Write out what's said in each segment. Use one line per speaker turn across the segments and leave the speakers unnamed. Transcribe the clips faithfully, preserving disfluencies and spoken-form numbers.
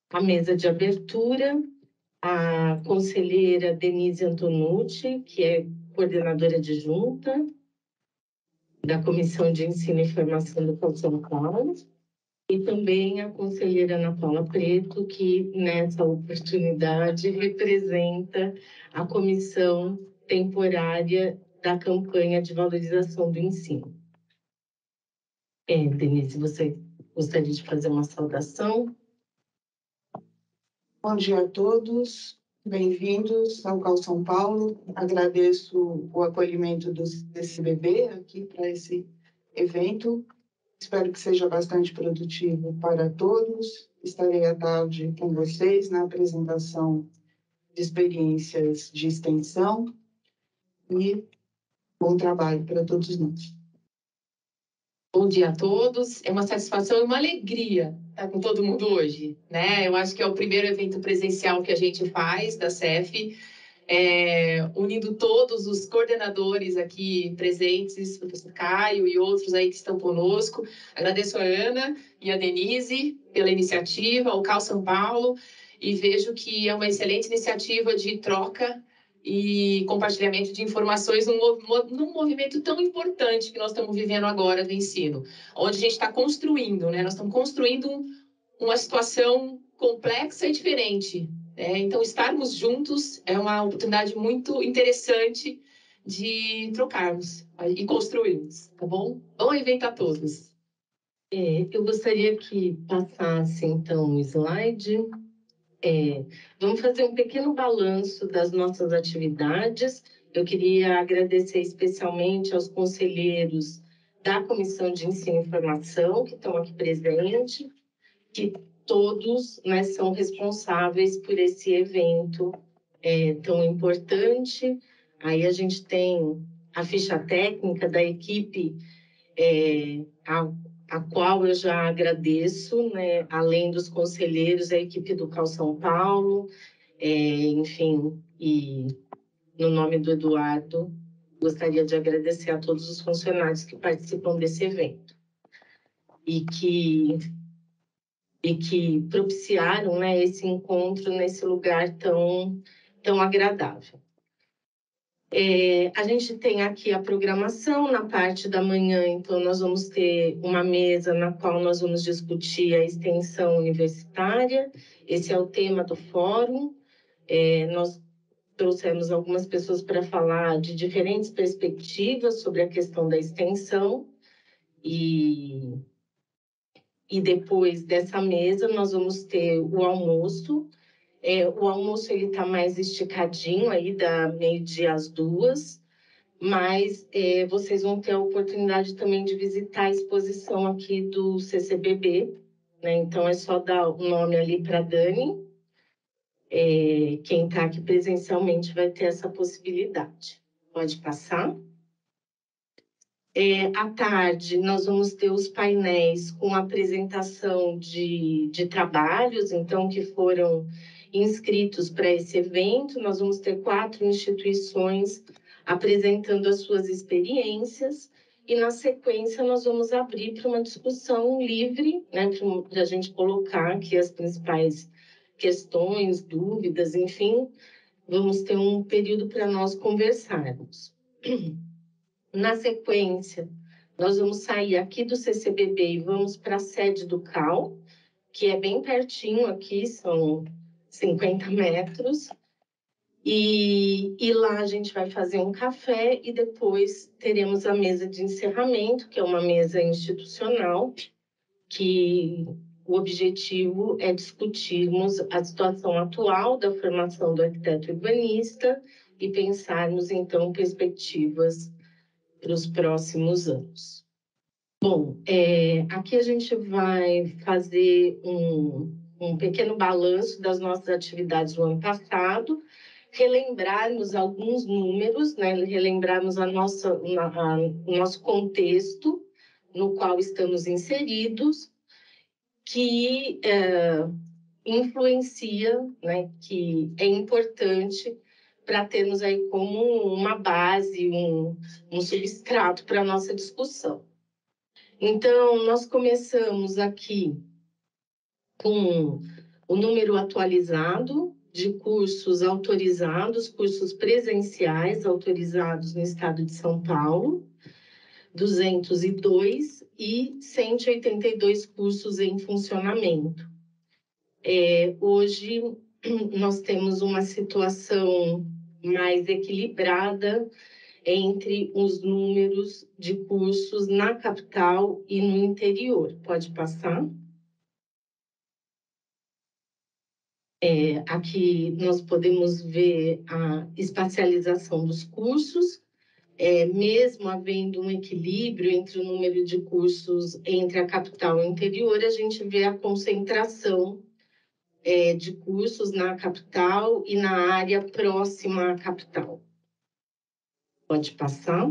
a mesa de abertura, a conselheira Denise Antonucci, que é coordenadora adjunta da Comissão de Ensino e Formação do Cau São Paulo, e também a conselheira Ana Paula Preto, que nessa oportunidade representa a comissão temporária da campanha de valorização do ensino. É, Denise, você gostaria de fazer uma saudação?
Bom dia a todos, bem-vindos ao Cau São Paulo. Agradeço o acolhimento do C C B B aqui para esse evento. Espero que seja bastante produtivo para todos. Estarei à tarde com vocês na apresentação de experiências de extensão e bom trabalho para todos nós.
Bom dia a todos. É uma satisfação e uma alegria estar com todo mundo hoje, né? Eu acho que é o primeiro evento presencial que a gente faz da C E F, é, unindo todos os coordenadores aqui presentes, o professor Caio e outros aí que estão conosco. Agradeço a Ana e a Denise pela iniciativa, ao Cau São Paulo, e vejo que é uma excelente iniciativa de troca e compartilhamento de informações num, num movimento tão importante que nós estamos vivendo agora do ensino, onde a gente está construindo, né? Nós estamos construindo um, uma situação complexa e diferente, né? Então, estarmos juntos é uma oportunidade muito interessante de trocarmos e construirmos, tá bom? Bom evento a todos.
É, eu gostaria que passasse, então, o slide. É, vamos fazer um pequeno balanço das nossas atividades. Eu queria agradecer especialmente aos conselheiros da Comissão de Ensino e Formação, que estão aqui presentes, que todos, né, são responsáveis por esse evento é, tão importante. Aí a gente tem a ficha técnica da equipe, é, a a qual eu já agradeço, né? Além dos conselheiros, a equipe do Cau São Paulo, é, enfim, e no nome do Eduardo, gostaria de agradecer a todos os funcionários que participam desse evento e que, e que propiciaram, né, esse encontro nesse lugar tão, tão agradável. É, a gente tem aqui a programação na parte da manhã, então nós vamos ter uma mesa na qual nós vamos discutir a extensão universitária. Esse é o tema do fórum. É, nós trouxemos algumas pessoas para falar de diferentes perspectivas sobre a questão da extensão. E, e depois dessa mesa nós vamos ter o almoço. É, o almoço ele está mais esticadinho, aí da meio-dia às duas. Mas é, vocês vão ter a oportunidade também de visitar a exposição aqui do C C B B, né? Então é só dar o nome ali para a Dani. É, quem está aqui presencialmente vai ter essa possibilidade. Pode passar. É, à tarde, nós vamos ter os painéis com apresentação de, de trabalhos, então, que foram inscritos para esse evento. Nós vamos ter quatro instituições apresentando as suas experiências, e na sequência nós vamos abrir para uma discussão livre, né, para a gente colocar aqui as principais questões, dúvidas, enfim, vamos ter um período para nós conversarmos. Na sequência, nós vamos sair aqui do C C B B e vamos para a sede do Cau, que é bem pertinho aqui, são cinquenta metros. E, e lá a gente vai fazer um café e depois teremos a mesa de encerramento, que é uma mesa institucional, que o objetivo é discutirmos a situação atual da formação do arquiteto urbanista e pensarmos, então, perspectivas para os próximos anos. Bom, é, aqui a gente vai fazer um, um pequeno balanço das nossas atividades do ano passado, relembrarmos alguns números, né? Relembrarmos a nossa, a, o nosso contexto no qual estamos inseridos, que é, influencia, né? Que é importante para termos aí como uma base, um, um substrato para a nossa discussão. Então, nós começamos aqui com o número atualizado de cursos autorizados, cursos presenciais autorizados no estado de São Paulo, duzentos e dois, e cento e oitenta e dois cursos em funcionamento. É, hoje, nós temos uma situação mais equilibrada entre os números de cursos na capital e no interior. Pode passar. É, aqui nós podemos ver a espacialização dos cursos, é, mesmo havendo um equilíbrio entre o número de cursos entre a capital e o interior, a gente vê a concentração é, de cursos na capital e na área próxima à capital. Pode passar.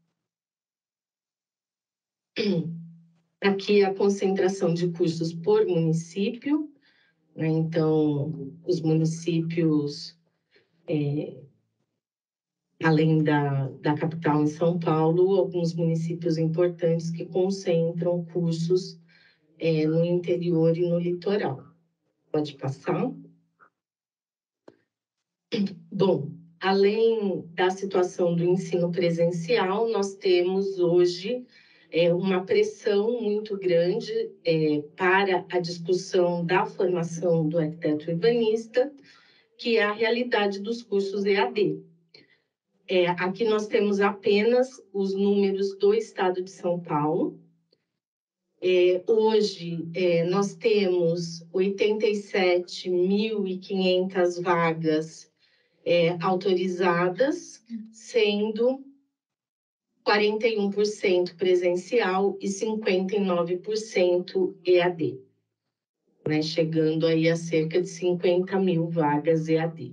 Aqui a concentração de cursos por município, né? Então, os municípios, é, além da, da capital em São Paulo, alguns municípios importantes que concentram cursos é, no interior e no litoral. Pode passar. Bom, além da situação do ensino presencial, nós temos hoje é, uma pressão muito grande é, para a discussão da formação do arquiteto urbanista, que é a realidade dos cursos E A D. É, aqui nós temos apenas os números do estado de São Paulo. É, hoje, é, nós temos oitenta e sete mil e quinhentas vagas é, autorizadas, sendo quarenta e um por cento presencial e cinquenta e nove por cento E A D, né, chegando aí a cerca de cinquenta mil vagas E A D.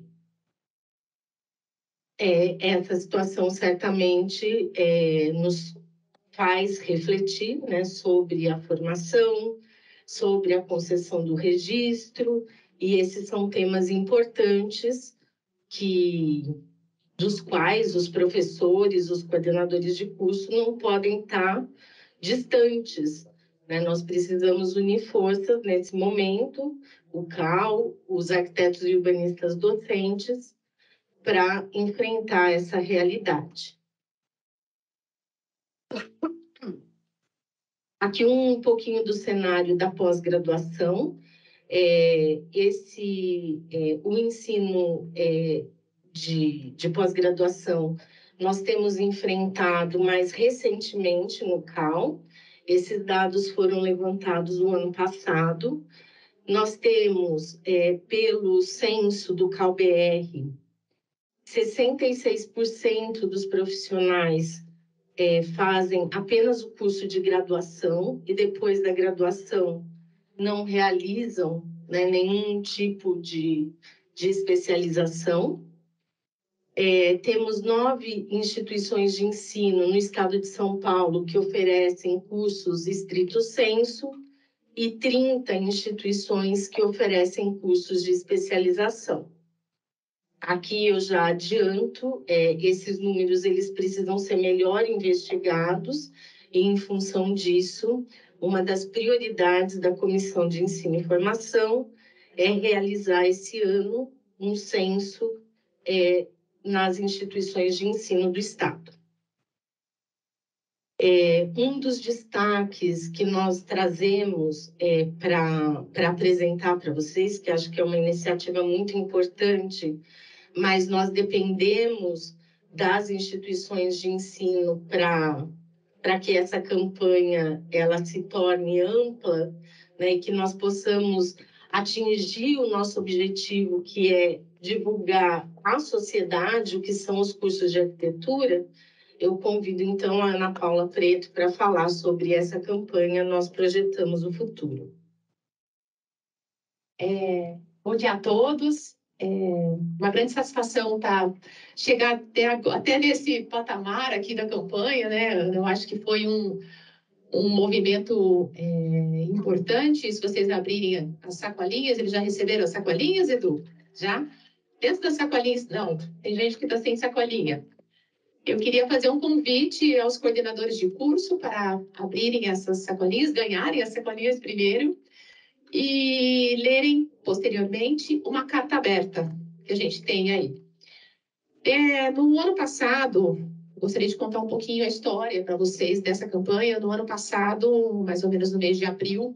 É, essa situação certamente é, nos faz refletir, né, sobre a formação, sobre a concessão do registro, e esses são temas importantes que, dos quais os professores, os coordenadores de curso não podem estar distantes, né? Nós precisamos unir forças nesse momento, o C A U, os arquitetos e urbanistas docentes, para enfrentar essa realidade. Aqui um pouquinho do cenário da pós-graduação. É, esse, é, o ensino é, de, de pós-graduação, nós temos enfrentado mais recentemente no C A U. Esses dados foram levantados no ano passado. Nós temos, é, pelo censo do C A U B R, sessenta e seis por cento dos profissionais é, fazem apenas o curso de graduação e depois da graduação não realizam, né, nenhum tipo de, de especialização. É, temos nove instituições de ensino no estado de São Paulo que oferecem cursos estrito sensu e trinta instituições que oferecem cursos de especialização. Aqui eu já adianto, é, esses números eles precisam ser melhor investigados e, em função disso, uma das prioridades da Comissão de Ensino e Formação é realizar esse ano um censo é, nas instituições de ensino do Estado. É, um dos destaques que nós trazemos é, para apresentar para vocês, que acho que é uma iniciativa muito importante, mas nós dependemos das instituições de ensino para para que essa campanha ela se torne ampla, né, e que nós possamos atingir o nosso objetivo, que é divulgar à sociedade o que são os cursos de arquitetura. Eu convido, então, a Ana Paula Preto para falar sobre essa campanha Nós Projetamos o Futuro.
É, bom dia a todos. É uma grande satisfação tá, chegar até, até nesse patamar aqui da campanha, né? Eu acho que foi um, um movimento é, importante. Se vocês abrirem as sacolinhas, eles já receberam as sacolinhas, Edu? Já? Dentro das sacolinhas, não, tem gente que está sem sacolinha. Eu queria fazer um convite aos coordenadores de curso para abrirem essas sacolinhas, ganharem as sacolinhas primeiro, e lerem, posteriormente, uma carta aberta que a gente tem aí. É, no ano passado, gostaria de contar um pouquinho a história para vocês dessa campanha. No ano passado, mais ou menos no mês de abril,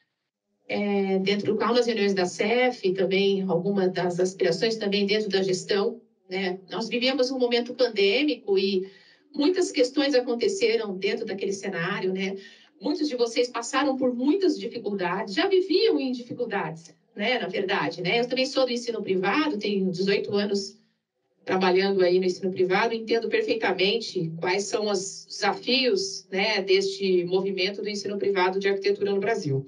é, dentro do qual nas reuniões da C E F, também algumas das aspirações também dentro da gestão, né? Nós vivíamos um momento pandêmico e muitas questões aconteceram dentro daquele cenário, né? Muitos de vocês passaram por muitas dificuldades, já viviam em dificuldades, né? Na verdade, né? Eu também sou do ensino privado, tenho dezoito anos trabalhando aí no ensino privado, entendo perfeitamente quais são os desafios, né, deste movimento do ensino privado de arquitetura no Brasil.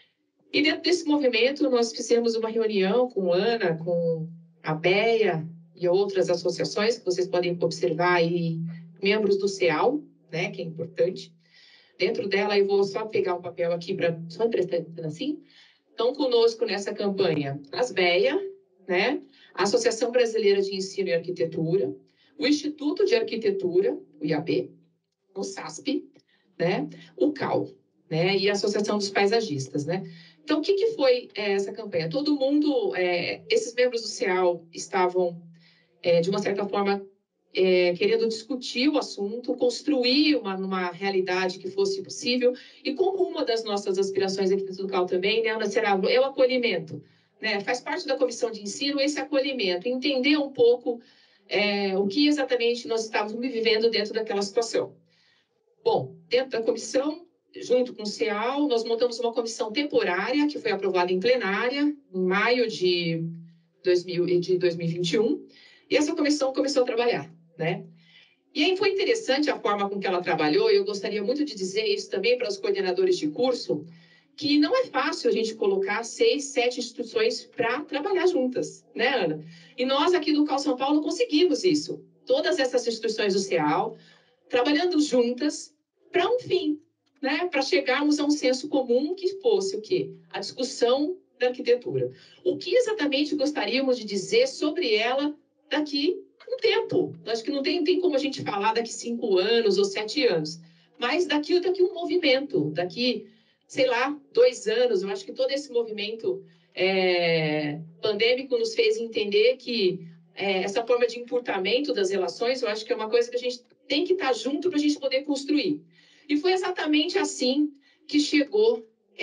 E dentro desse movimento, nós fizemos uma reunião com a Ana, com a Beia e outras associações que vocês podem observar aí, membros do C E A L, né, que é importante. Dentro dela, eu vou só pegar um papel aqui para só emprestar assim. Estão conosco nessa campanha as Beia, né, a Associação Brasileira de Ensino e Arquitetura, o Instituto de Arquitetura, o I A B, o SASP, né, o C A U, né, e a Associação dos Paisagistas, né. Então, o que, que foi é, essa campanha? Todo mundo, é, esses membros do C E A L estavam, é, de uma certa forma, é, querendo discutir o assunto, construir uma, uma realidade que fosse possível, e como uma das nossas aspirações aqui dentro do C A U também, né, Ana, será é o acolhimento, né, faz parte da comissão de ensino esse acolhimento, entender um pouco é, o que exatamente nós estávamos vivendo dentro daquela situação. Bom, dentro da comissão, junto com o C E A L, nós montamos uma comissão temporária, que foi aprovada em plenária, em maio de, dois mil, de dois mil e vinte e um, e essa comissão começou a trabalhar, né? E aí foi interessante a forma com que ela trabalhou, e eu gostaria muito de dizer isso também para os coordenadores de curso, que não é fácil a gente colocar seis, sete instituições para trabalhar juntas, né, Ana? E nós aqui do C A U São Paulo conseguimos isso. Todas essas instituições do C E A L, trabalhando juntas para um fim, né? Para chegarmos a um senso comum que fosse o quê? A discussão da arquitetura. O que exatamente gostaríamos de dizer sobre ela daqui a um tempo? Acho que não tem, tem como a gente falar daqui cinco anos ou sete anos, mas daqui, daqui um movimento, daqui, sei lá, dois anos. Eu acho que todo esse movimento é, pandêmico nos fez entender que é, essa forma de encurtamento das relações, eu acho que é uma coisa que a gente tem que estar junto para a gente poder construir. E foi exatamente assim que chegou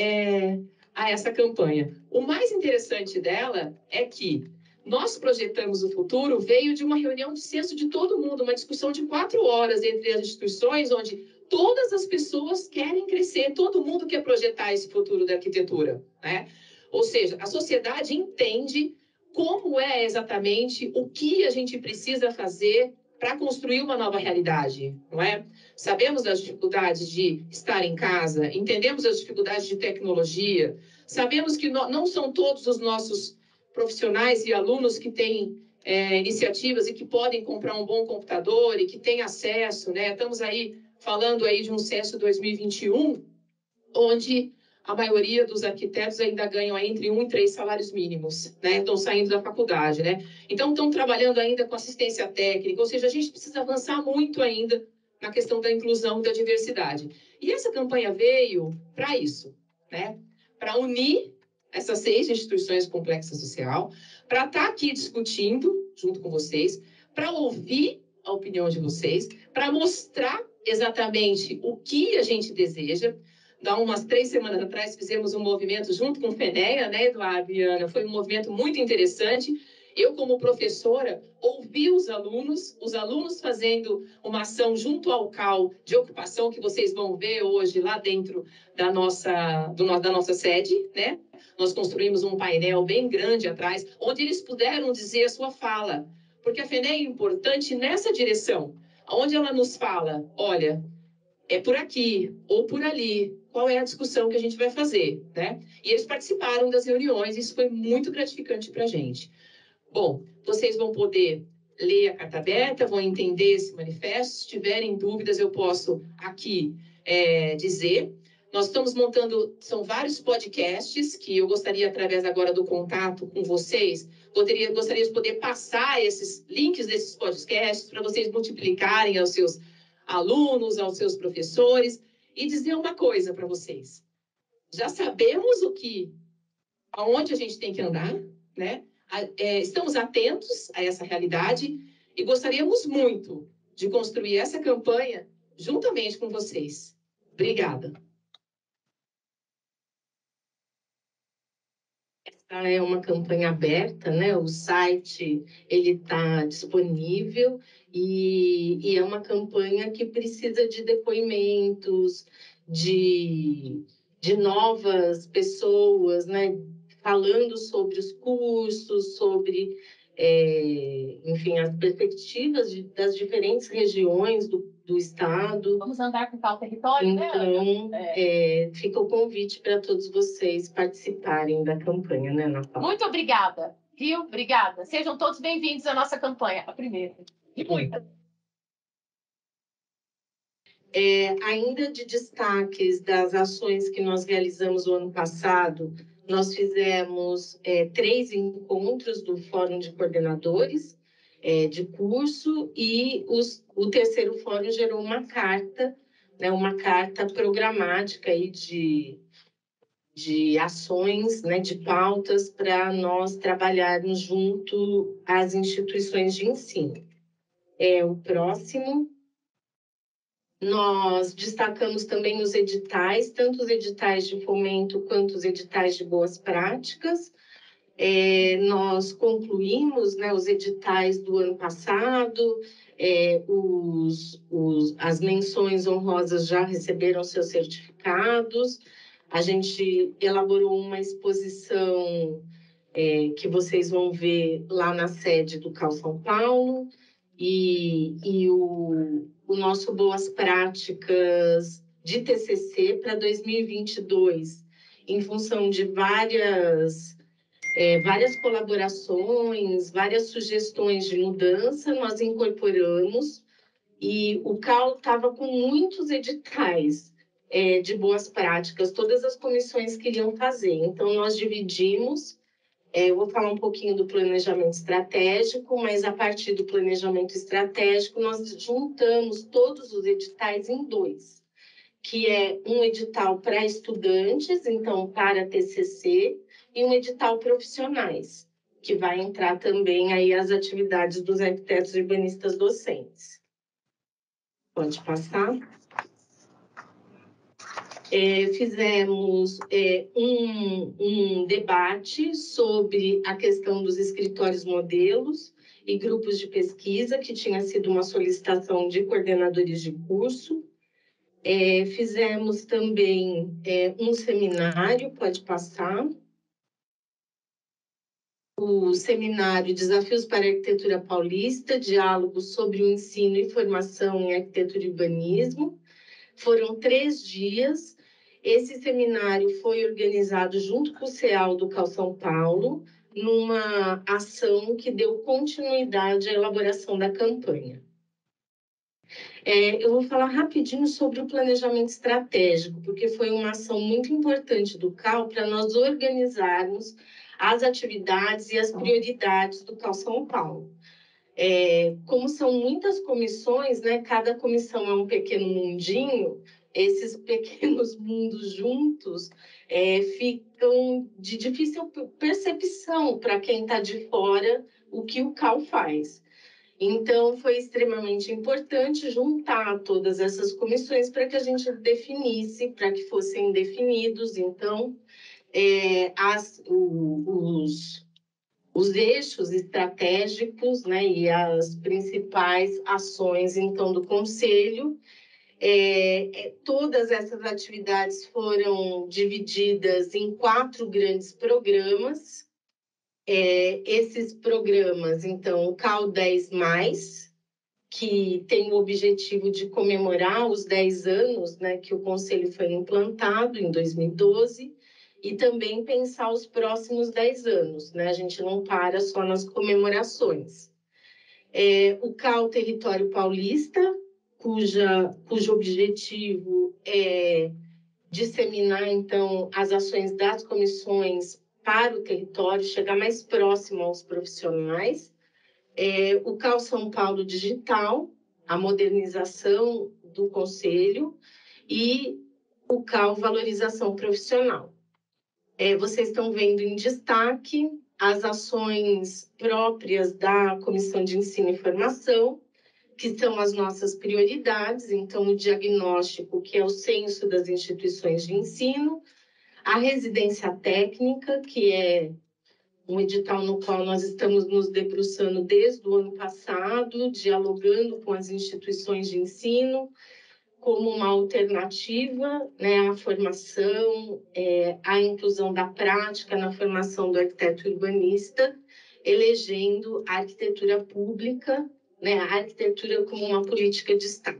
é, a essa campanha. O mais interessante dela é que nós projetamos o futuro, veio de uma reunião de senso de todo mundo, uma discussão de quatro horas entre as instituições, onde todas as pessoas querem crescer, todo mundo quer projetar esse futuro da arquitetura, né? Ou seja, a sociedade entende como é exatamente o que a gente precisa fazer para construir uma nova realidade, não é? Sabemos das dificuldades de estar em casa, entendemos as dificuldades de tecnologia, sabemos que no, não são todos os nossos profissionais e alunos que têm é, iniciativas e que podem comprar um bom computador e que têm acesso, né? Estamos aí falando aí de um censo dois mil e vinte e um, onde a maioria dos arquitetos ainda ganham entre um e três salários mínimos, né? Estão saindo da faculdade, né? Então, estão trabalhando ainda com assistência técnica, ou seja, a gente precisa avançar muito ainda na questão da inclusão e da diversidade. E essa campanha veio para isso, né? Para unir essas seis instituições complexas social, para estar aqui discutindo junto com vocês, para ouvir a opinião de vocês, para mostrar exatamente o que a gente deseja. Há umas três semanas atrás, fizemos um movimento junto com o FENEA, né, Eduardo e Ana? Foi um movimento muito interessante. Eu, como professora, ouvi os alunos, os alunos fazendo uma ação junto ao C A U de ocupação, que vocês vão ver hoje lá dentro da nossa, do, da nossa sede, né? Nós construímos um painel bem grande atrás, onde eles puderam dizer a sua fala. Porque a FENEA é importante nessa direção, onde ela nos fala, olha, é por aqui ou por ali, qual é a discussão que a gente vai fazer, né? E eles participaram das reuniões, isso foi muito gratificante para a gente. Bom, vocês vão poder ler a carta aberta, vão entender esse manifesto. Se tiverem dúvidas, eu posso aqui é, dizer. Nós estamos montando, são vários podcasts que eu gostaria, através agora do contato com vocês, gostaria, gostaria de poder passar esses links desses podcasts para vocês multiplicarem aos seus alunos, aos seus professores, e dizer uma coisa para vocês. Já sabemos o que aonde a gente tem que andar, né? É, estamos atentos a essa realidade e gostaríamos muito de construir essa campanha juntamente com vocês. Obrigada.
Essa é uma campanha aberta, né? O site ele está disponível e, e é uma campanha que precisa de depoimentos, de, de novas pessoas, né? Falando sobre os cursos, sobre, é, enfim, as perspectivas de, das diferentes regiões do, do estado.
Vamos andar com tal território,
então,
né?
É, fica o convite para todos vocês participarem da campanha, né, Ana Paula?
Muito obrigada, viu? Obrigada. Sejam todos bem-vindos à nossa campanha, a primeira. E muita.
É, ainda de destaques das ações que nós realizamos o ano passado, nós fizemos é, três encontros do Fórum de Coordenadores é, de curso e os, o terceiro fórum gerou uma carta, né, uma carta programática aí de, de ações, né, de pautas para nós trabalharmos junto às instituições de ensino. É, o próximo... Nós destacamos também os editais, tanto os editais de fomento quanto os editais de boas práticas. É, nós concluímos, né, os editais do ano passado, é, os, os, as menções honrosas já receberam seus certificados. A gente elaborou uma exposição é, que vocês vão ver lá na sede do Cal São Paulo. E, e o, o nosso Boas Práticas de T C C para dois mil e vinte e dois, em função de várias, é, várias colaborações, várias sugestões de mudança, nós incorporamos, e o Cal estava com muitos editais é, de boas práticas, todas as comissões queriam fazer, então nós dividimos. É, eu vou falar um pouquinho do planejamento estratégico, mas a partir do planejamento estratégico, nós juntamos todos os editais em dois, que é um edital para estudantes, então para T C C, e um edital profissionais, que vai entrar também aí as atividades dos arquitetos urbanistas docentes. Pode passar. É, fizemos é, um, um debate sobre a questão dos escritórios modelos e grupos de pesquisa, que tinha sido uma solicitação de coordenadores de curso. É, fizemos também é, um seminário, pode passar. O seminário Desafios para a Arquitetura Paulista, diálogos sobre o ensino e formação em arquitetura e urbanismo. Foram três dias. Esse seminário foi organizado junto com o CEAL do Cal São Paulo, numa ação que deu continuidade à elaboração da campanha. É, eu vou falar rapidinho sobre o planejamento estratégico, porque foi uma ação muito importante do Cal para nós organizarmos as atividades e as prioridades do Cal São Paulo. É, como são muitas comissões, né, cada comissão é um pequeno mundinho, esses pequenos mundos juntos é, ficam de difícil percepção para quem está de fora o que o Cal faz. Então, foi extremamente importante juntar todas essas comissões para que a gente definisse, para que fossem definidos, então, é, as, o, os, os eixos estratégicos, né, e as principais ações, então, do Conselho. É, é, todas essas atividades foram divididas em quatro grandes programas. É, esses programas, então, o Cal dez mais, que tem o objetivo de comemorar os dez anos, né, que o Conselho foi implantado em dois mil e doze, e também pensar os próximos dez anos, né? A gente não para só nas comemorações. É, o Cal Território Paulista, cuja, cujo objetivo é disseminar, então, as ações das comissões para o território, chegar mais próximo aos profissionais. É, o Cal São Paulo Digital, a modernização do Conselho, e o Cal Valorização Profissional. É, vocês estão vendo em destaque as ações próprias da Comissão de Ensino e Formação, que são as nossas prioridades. Então, o diagnóstico, que é o censo das instituições de ensino, a residência técnica, que é um edital no qual nós estamos nos debruçando desde o ano passado, dialogando com as instituições de ensino, como uma alternativa, né, à formação, é, à inclusão da prática na formação do arquiteto urbanista, elegendo a arquitetura pública, né, a arquitetura como uma política de Estado.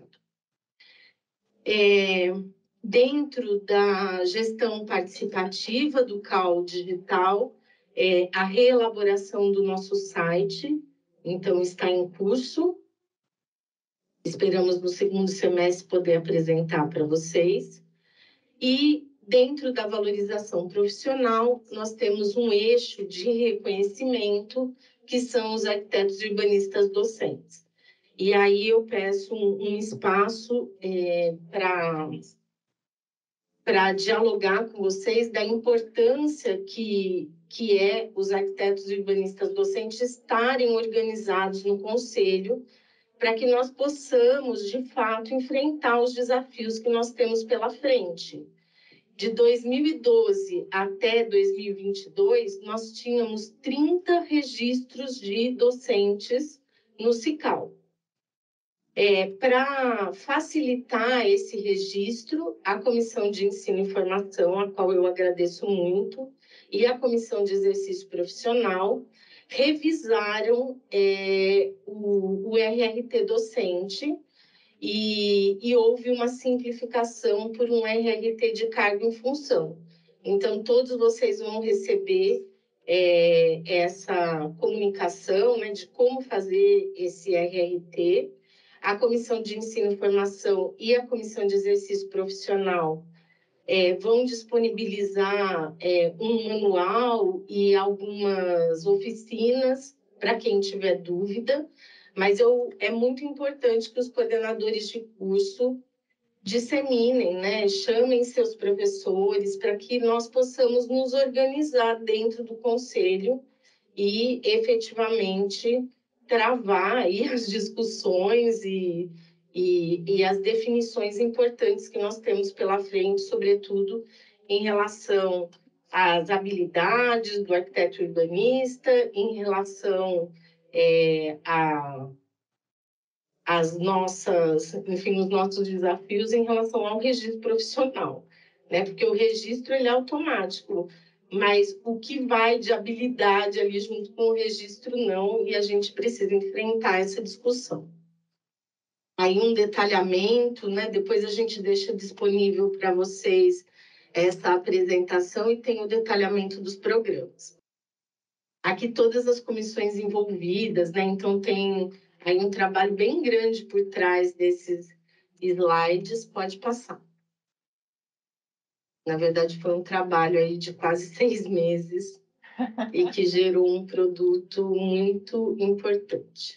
É, dentro da gestão participativa do C A U Digital, é, a reelaboração do nosso site, então está em curso. Esperamos no segundo semestre poder apresentar para vocês. E dentro da valorização profissional, nós temos um eixo de reconhecimento, que são os arquitetos urbanistas docentes. E aí eu peço um, um espaço é, para para dialogar com vocês da importância que, que é os arquitetos urbanistas docentes estarem organizados no conselho, para que nós possamos, de fato, enfrentar os desafios que nós temos pela frente. De dois mil e doze até dois mil e vinte e dois, nós tínhamos trinta registros de docentes no C I C A L. É, para facilitar esse registro, a Comissão de Ensino e Formação, a qual eu agradeço muito, e a Comissão de Exercício Profissional, revisaram é, o, o R R T docente e, e houve uma simplificação por um R R T de cargo em função. Então, todos vocês vão receber é, essa comunicação, né, de como fazer esse R R T. A Comissão de Ensino e Formação e a Comissão de Exercício Profissional é, vão disponibilizar é, um manual e algumas oficinas para quem tiver dúvida, mas eu, é muito importante que os coordenadores de curso disseminem, né? Chamem seus professores para que nós possamos nos organizar dentro do conselho e efetivamente travar aí as discussões e, e, e as definições importantes que nós temos pela frente, sobretudo em relação às habilidades do arquiteto urbanista, em relação é, a as nossas, enfim, os nossos desafios em relação ao registro profissional, né? Porque o registro ele é automático, mas o que vai de habilidade ali junto com o registro não, e a gente precisa enfrentar essa discussão. Aí um detalhamento, né? Depois a gente deixa disponível para vocês essa apresentação e tem o detalhamento dos programas. Aqui todas as comissões envolvidas, né? Então tem aí um trabalho bem grande por trás desses slides, pode passar. Na verdade, foi um trabalho aí de quase seis meses e que gerou um produto muito importante.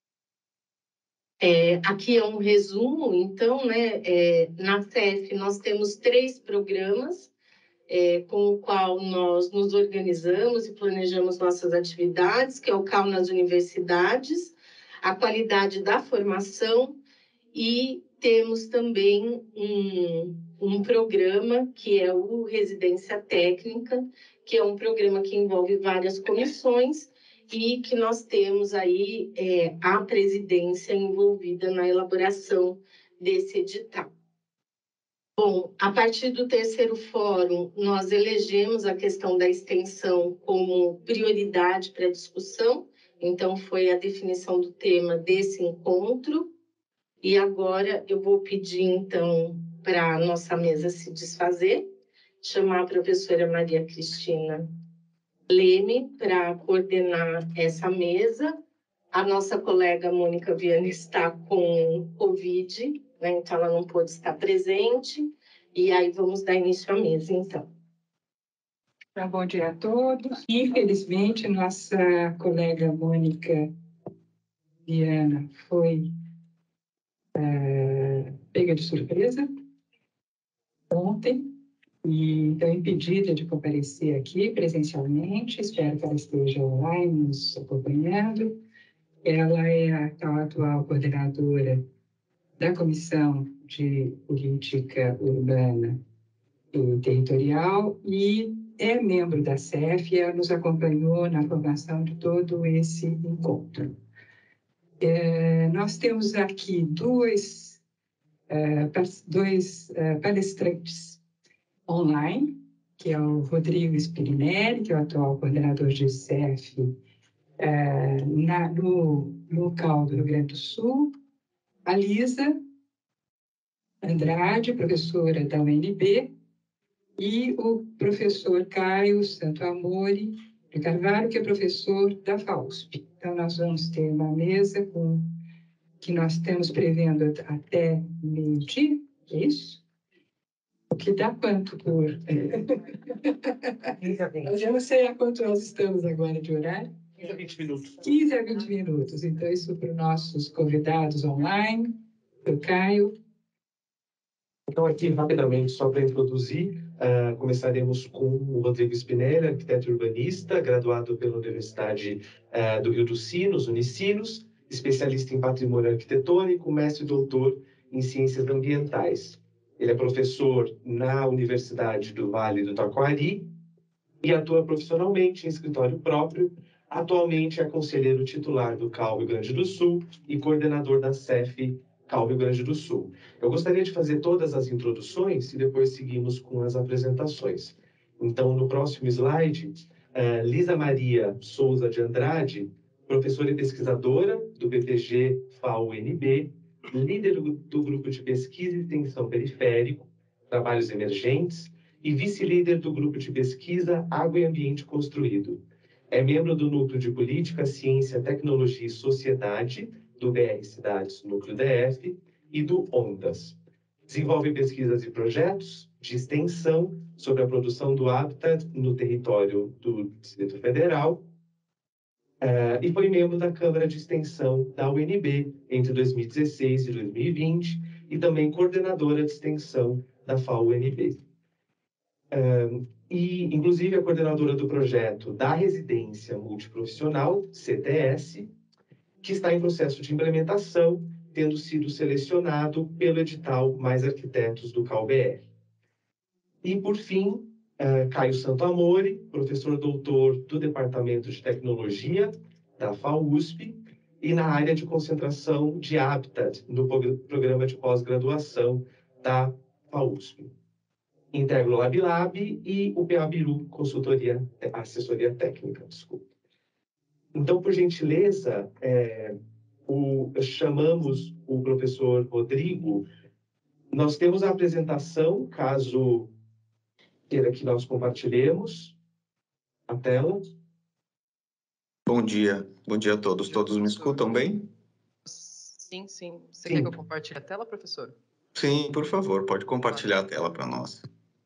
É, aqui é um resumo, então, né? É, na C E F nós temos três programas é, com o qual nós nos organizamos e planejamos nossas atividades, que é o C A U nas universidades, a qualidade da formação, e temos também um, um programa que é o Residência Técnica, que é um programa que envolve várias comissões e que nós temos aí é, a presidência envolvida na elaboração desse edital. Bom, a partir do terceiro fórum, nós elegemos a questão da extensão como prioridade para a discussão, então foi a definição do tema desse encontro. E agora eu vou pedir, então, para a nossa mesa se desfazer, chamar a professora Maria Cristina Leme para coordenar essa mesa. A nossa colega Mônica Viana está com Covid, né? Então ela não pôde estar presente. E aí vamos dar início à mesa, então.
Então, bom dia a todos. Infelizmente, nossa colega Mônica Viana foi é, pega de surpresa ontem, e então impedida de comparecer aqui presencialmente. Espero que ela esteja online nos acompanhando. Ela é a atual coordenadora da Comissão de Política Urbana e Territorial e é membro da C E F, e ela nos acompanhou na formação de todo esse encontro. É, nós temos aqui dois, é, dois é, palestrantes online, que é o Rodrigo Spirinelli, que é o atual coordenador de C E F é, na, no local do Rio Grande do Sul, a Lisa Andrade, professora da U N B, e o professor Caio Santo Amore de Carvalho, que é professor da FAUSP. Então, nós vamos ter uma mesa com, que nós estamos prevendo até meio-dia, é isso? O que dá quanto por... Eu não sei a quanto nós estamos agora de horário.
quinze a vinte minutos.
quinze a vinte minutos. Então, isso para os nossos convidados online, para o Caio.
Então, aqui, rapidamente, só para introduzir, uh, começaremos com o Rodrigo Spinelli, arquiteto urbanista, graduado pela Universidade uh, do Rio dos Sinos, Unicinos, especialista em patrimônio arquitetônico, mestre e doutor em ciências ambientais. Ele é professor na Universidade do Vale do Taquari e atua profissionalmente em escritório próprio. Atualmente é conselheiro titular do C A U Rio Grande do Sul e coordenador da C E F C A U Rio Grande do Sul. Eu gostaria de fazer todas as introduções e depois seguimos com as apresentações. Então, no próximo slide, uh, Lisa Maria Souza de Andrade, professora e pesquisadora do B P G F A U N B, líder do, do grupo de pesquisa e extensão periférico, trabalhos emergentes, e vice-líder do grupo de pesquisa Água e Ambiente Construído. É membro do Núcleo de Política, Ciência, Tecnologia e Sociedade, do B R Cidades Núcleo D F, e do ONDAS. Desenvolve pesquisas e projetos de extensão sobre a produção do habitat no território do Distrito Federal, uh, e foi membro da Câmara de Extensão da U N B entre dois mil e dezesseis e dois mil e vinte, e também coordenadora de extensão da F A U N B. Uh, e, inclusive, a coordenadora do projeto da Residência Multiprofissional, C T S, que está em processo de implementação, tendo sido selecionado pelo edital Mais Arquitetos do C A U B R. E, por fim, uh, Caio Santo Amore, professor doutor do Departamento de Tecnologia da FAUSP e na área de concentração de Habitat no programa de pós-graduação da FAUSP. Integra o LabLab e o P A Biru, consultoria, assessoria técnica, desculpa. Então, por gentileza, é, o, chamamos o professor Rodrigo. Nós temos a apresentação, caso queira que nós compartilhemos a tela.
Bom dia, bom dia a todos. Todos me escutam bem?
Sim, sim. Você
Sim.
quer que eu compartilhe a tela, professor?
Sim, por favor, pode compartilhar a tela para nós.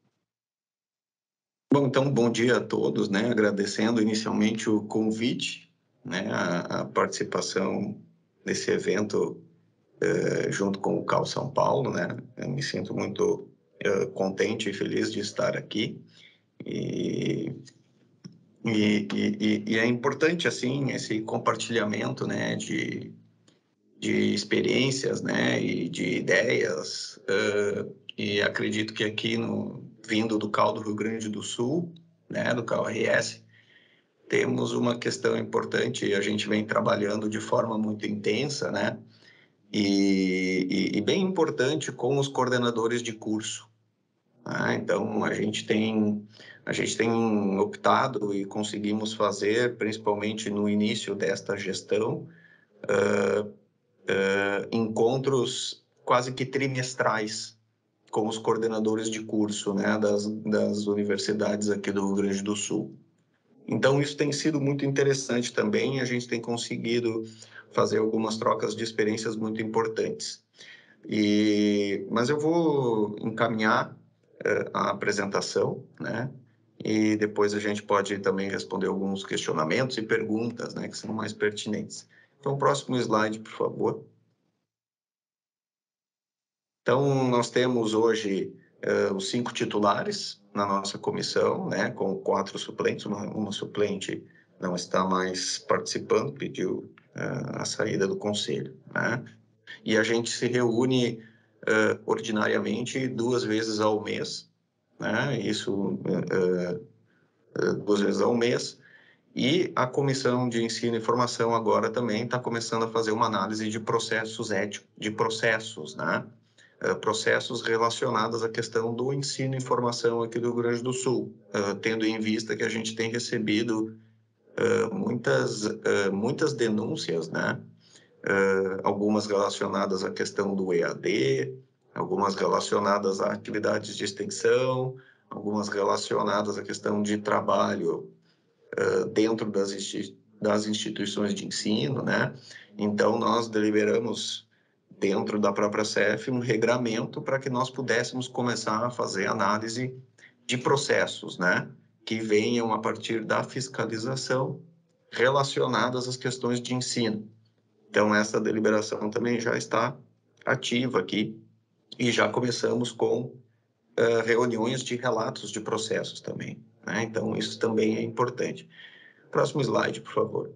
Bom, então, bom dia a todos, né? Agradecendo inicialmente o convite, né? A, a participação desse evento eh, junto com o C A U São Paulo, né? Eu me sinto muito eh, contente e feliz de estar aqui. E, e, e, e é importante, assim, esse compartilhamento, né? De, de experiências, né? E de ideias. Uh, e acredito que aqui, no, vindo do C A U do Rio Grande do Sul, né, do C A U R S, temos uma questão importante, a gente vem trabalhando de forma muito intensa, né, e, e, e bem importante com os coordenadores de curso. Né? Então, a gente tem, a gente tem optado e conseguimos fazer, principalmente no início desta gestão, uh, uh, encontros quase que trimestrais com os coordenadores de curso, né, das, das universidades aqui do Rio Grande do Sul. Então, isso tem sido muito interessante também, a gente tem conseguido fazer algumas trocas de experiências muito importantes. E, mas eu vou encaminhar uh, a apresentação, né, e depois a gente pode também responder alguns questionamentos e perguntas, né, que são mais pertinentes. Então, próximo slide, por favor. Então, nós temos hoje uh, os cinco titulares na nossa comissão, né, com quatro suplentes, uma, uma suplente não está mais participando, pediu uh, a saída do conselho, né? E a gente se reúne uh, ordinariamente duas vezes ao mês, né? Isso uh, uh, duas vezes ao mês. E a Comissão de Ensino e Formação agora também está começando a fazer uma análise de processos éticos, de processos, né? Uh, processos relacionados à questão do ensino e formação aqui do Rio Grande do Sul, uh, tendo em vista que a gente tem recebido uh, muitas, uh, muitas denúncias, né? Uh, algumas relacionadas à questão do E A D, algumas relacionadas a atividades de extensão, algumas relacionadas à questão de trabalho uh, dentro das, institu das instituições de ensino, né? Então, nós deliberamos dentro da própria C E F um regramento para que nós pudéssemos começar a fazer análise de processos, né? Que venham a partir da fiscalização relacionadas às questões de ensino. Então, essa deliberação também já está ativa aqui e já começamos com uh, reuniões de relatos de processos também, né? Então, isso também é importante. Próximo slide, por favor.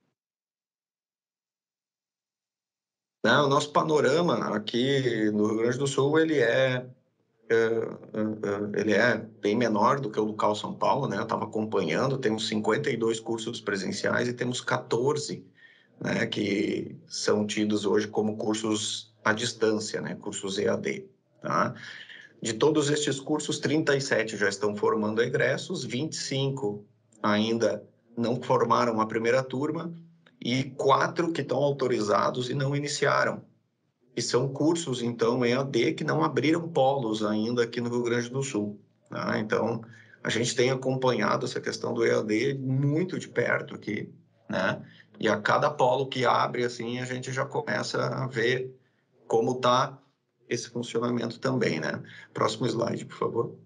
Não, o nosso panorama aqui no Rio Grande do Sul, ele é, uh, uh, uh, ele é bem menor do que o do C A U São Paulo, né? Eu estava acompanhando, temos cinquenta e dois cursos presenciais e temos quatorze, né, que são tidos hoje como cursos à distância, né, cursos E A D, tá? De todos estes cursos, trinta e sete já estão formando egressos, vinte e cinco ainda não formaram a primeira turma e quatro que estão autorizados e não iniciaram. E são cursos, então, E A D que não abriram polos ainda aqui no Rio Grande do Sul, tá? Então, a gente tem acompanhado essa questão do E A D muito de perto aqui, né? E a cada polo que abre, assim, a gente já começa a ver como está esse funcionamento também, né? Próximo slide, por favor.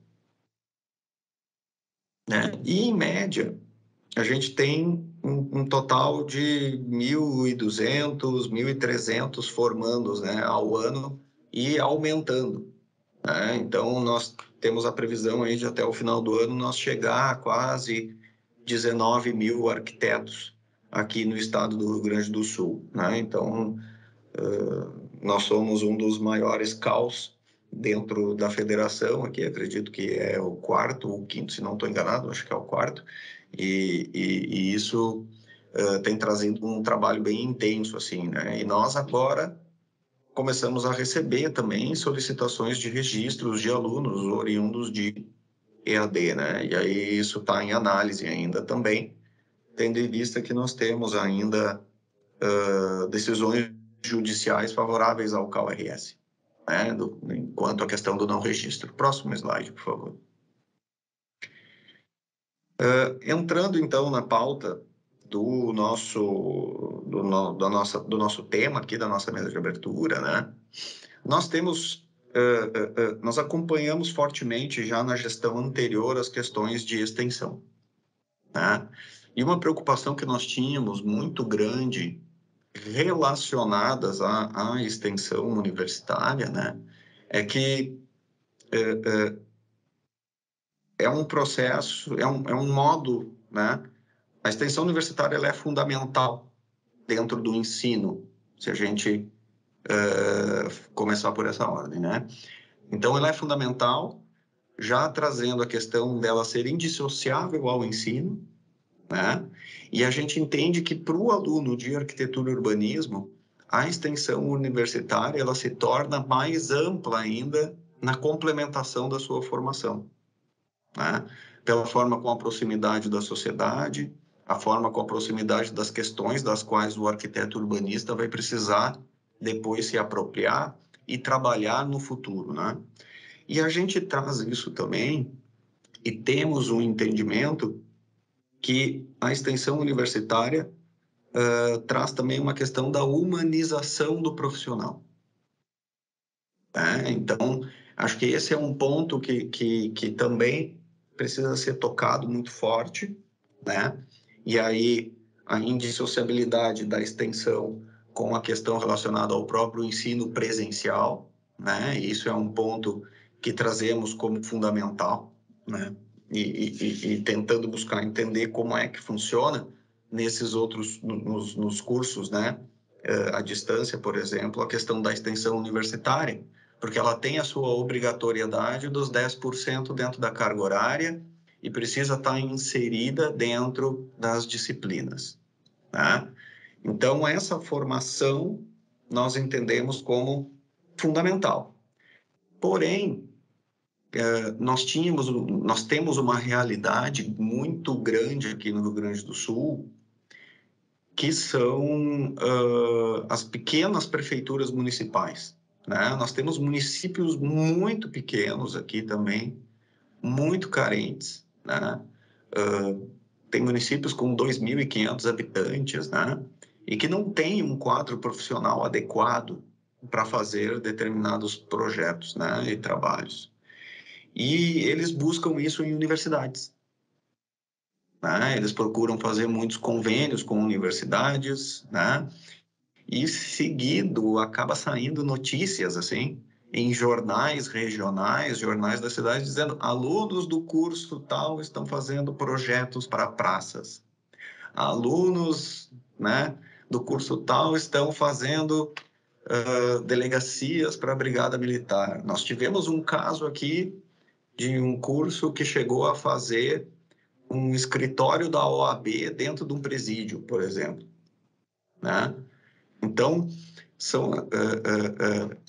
Né? E, em média, a gente tem um, um total de mil e duzentos, mil e trezentos formandos, né, ao ano e aumentando, né? Então, nós temos a previsão aí de até o final do ano nós chegar a quase dezenove mil arquitetos aqui no estado do Rio Grande do Sul, né? Então, uh, nós somos um dos maiores C A Us dentro da federação aqui, acredito que é o quarto ou quinto, se não estou enganado, acho que é o quarto, e, e, e isso uh, tem trazido um trabalho bem intenso, assim, né? E nós agora começamos a receber também solicitações de registros de alunos oriundos de E A D, né? E aí isso está em análise ainda também, tendo em vista que nós temos ainda uh, decisões judiciais favoráveis ao C A U R S, né? Do, enquanto a questão do não registro. Próximo slide, por favor. Uh, entrando, então, na pauta do nosso, do, no, da nossa, do nosso tema aqui, da nossa mesa de abertura, né? Nós temos, uh, uh, uh, nós acompanhamos fortemente já na gestão anterior as questões de extensão, né? E uma preocupação que nós tínhamos muito grande relacionadas à, à extensão universitária, né, é que é, é, é um processo, é um, é um modo, né? A extensão universitária ela é fundamental dentro do ensino, se a gente é, começar por essa ordem, né? Então, ela é fundamental, já trazendo a questão dela ser indissociável ao ensino, né? E a gente entende que para o aluno de arquitetura e urbanismo, a extensão universitária ela se torna mais ampla ainda na complementação da sua formação, né? Pela forma com a proximidade da sociedade, a forma com a proximidade das questões das quais o arquiteto urbanista vai precisar depois se apropriar e trabalhar no futuro, né? E a gente traz isso também e temos um entendimento que a extensão universitária uh, traz também uma questão da humanização do profissional. Né? Então, acho que esse é um ponto que, que, que também precisa ser tocado muito forte, né? E aí a indissociabilidade da extensão com a questão relacionada ao próprio ensino presencial, né? Isso é um ponto que trazemos como fundamental, né? E, e, e tentando buscar entender como é que funciona nesses outros, nos, nos cursos, né? À distância, por exemplo, a questão da extensão universitária, porque ela tem a sua obrigatoriedade dos dez por cento dentro da carga horária e precisa estar inserida dentro das disciplinas, né? Então, essa formação nós entendemos como fundamental. Porém, nós tínhamos, nós temos uma realidade muito grande aqui no Rio Grande do Sul, que são uh, as pequenas prefeituras municipais, né? Nós temos municípios muito pequenos aqui também, muito carentes, né? Uh, tem municípios com dois mil e quinhentos habitantes, né? E que não tem um quadro profissional adequado para fazer determinados projetos, né? E trabalhos. E eles buscam isso em universidades, né? Eles procuram fazer muitos convênios com universidades, né? E seguido acaba saindo notícias assim em jornais regionais, jornais da cidade, dizendo alunos do curso tal estão fazendo projetos para praças, alunos, né, do curso tal estão fazendo uh, delegacias para a Brigada Militar. Nós tivemos um caso aqui de um curso que chegou a fazer um escritório da O A B dentro de um presídio, por exemplo, né? Então, são, uh, uh, uh,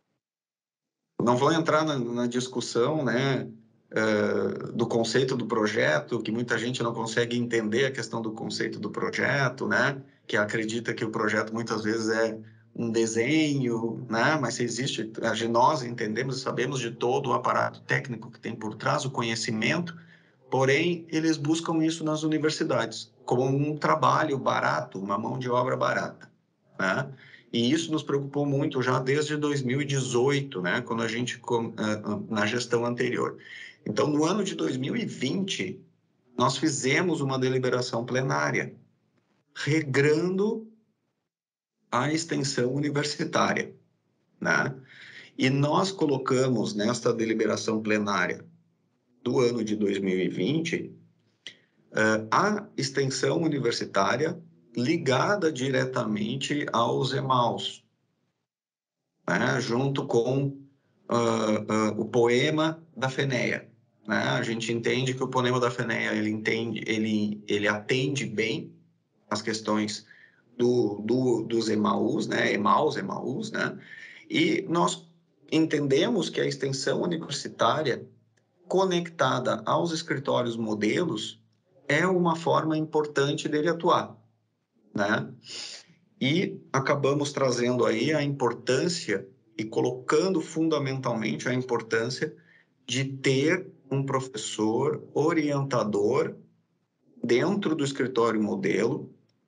não vou entrar na, na discussão, né, uh, do conceito do projeto, que muita gente não consegue entender a questão do conceito do projeto, né, que acredita que o projeto muitas vezes é um desenho, né, mas existe, nós entendemos e sabemos de todo o aparato técnico que tem por trás, o conhecimento, porém, eles buscam isso nas universidades, como um trabalho barato, uma mão de obra barata, né? E isso nos preocupou muito já desde dois mil e dezoito, né? Quando a gente, na gestão anterior. Então, no ano de dois mil e vinte, nós fizemos uma deliberação plenária, regrando a extensão universitária, né? E nós colocamos nesta deliberação plenária do ano de dois mil e vinte, a extensão universitária ligada diretamente aos E M A Us, né? Junto com uh, uh, o poema da FENEA, né? A gente entende que o poema da FENEA ele entende, ele, ele atende bem as questões do, do, dos E M A Us, né? E M A Us, E M A Us, né? E nós entendemos que a extensão universitária conectada aos escritórios modelos é uma forma importante dele atuar, né? E acabamos trazendo aí a importância e colocando fundamentalmente a importância de ter um professor orientador dentro do escritório modelo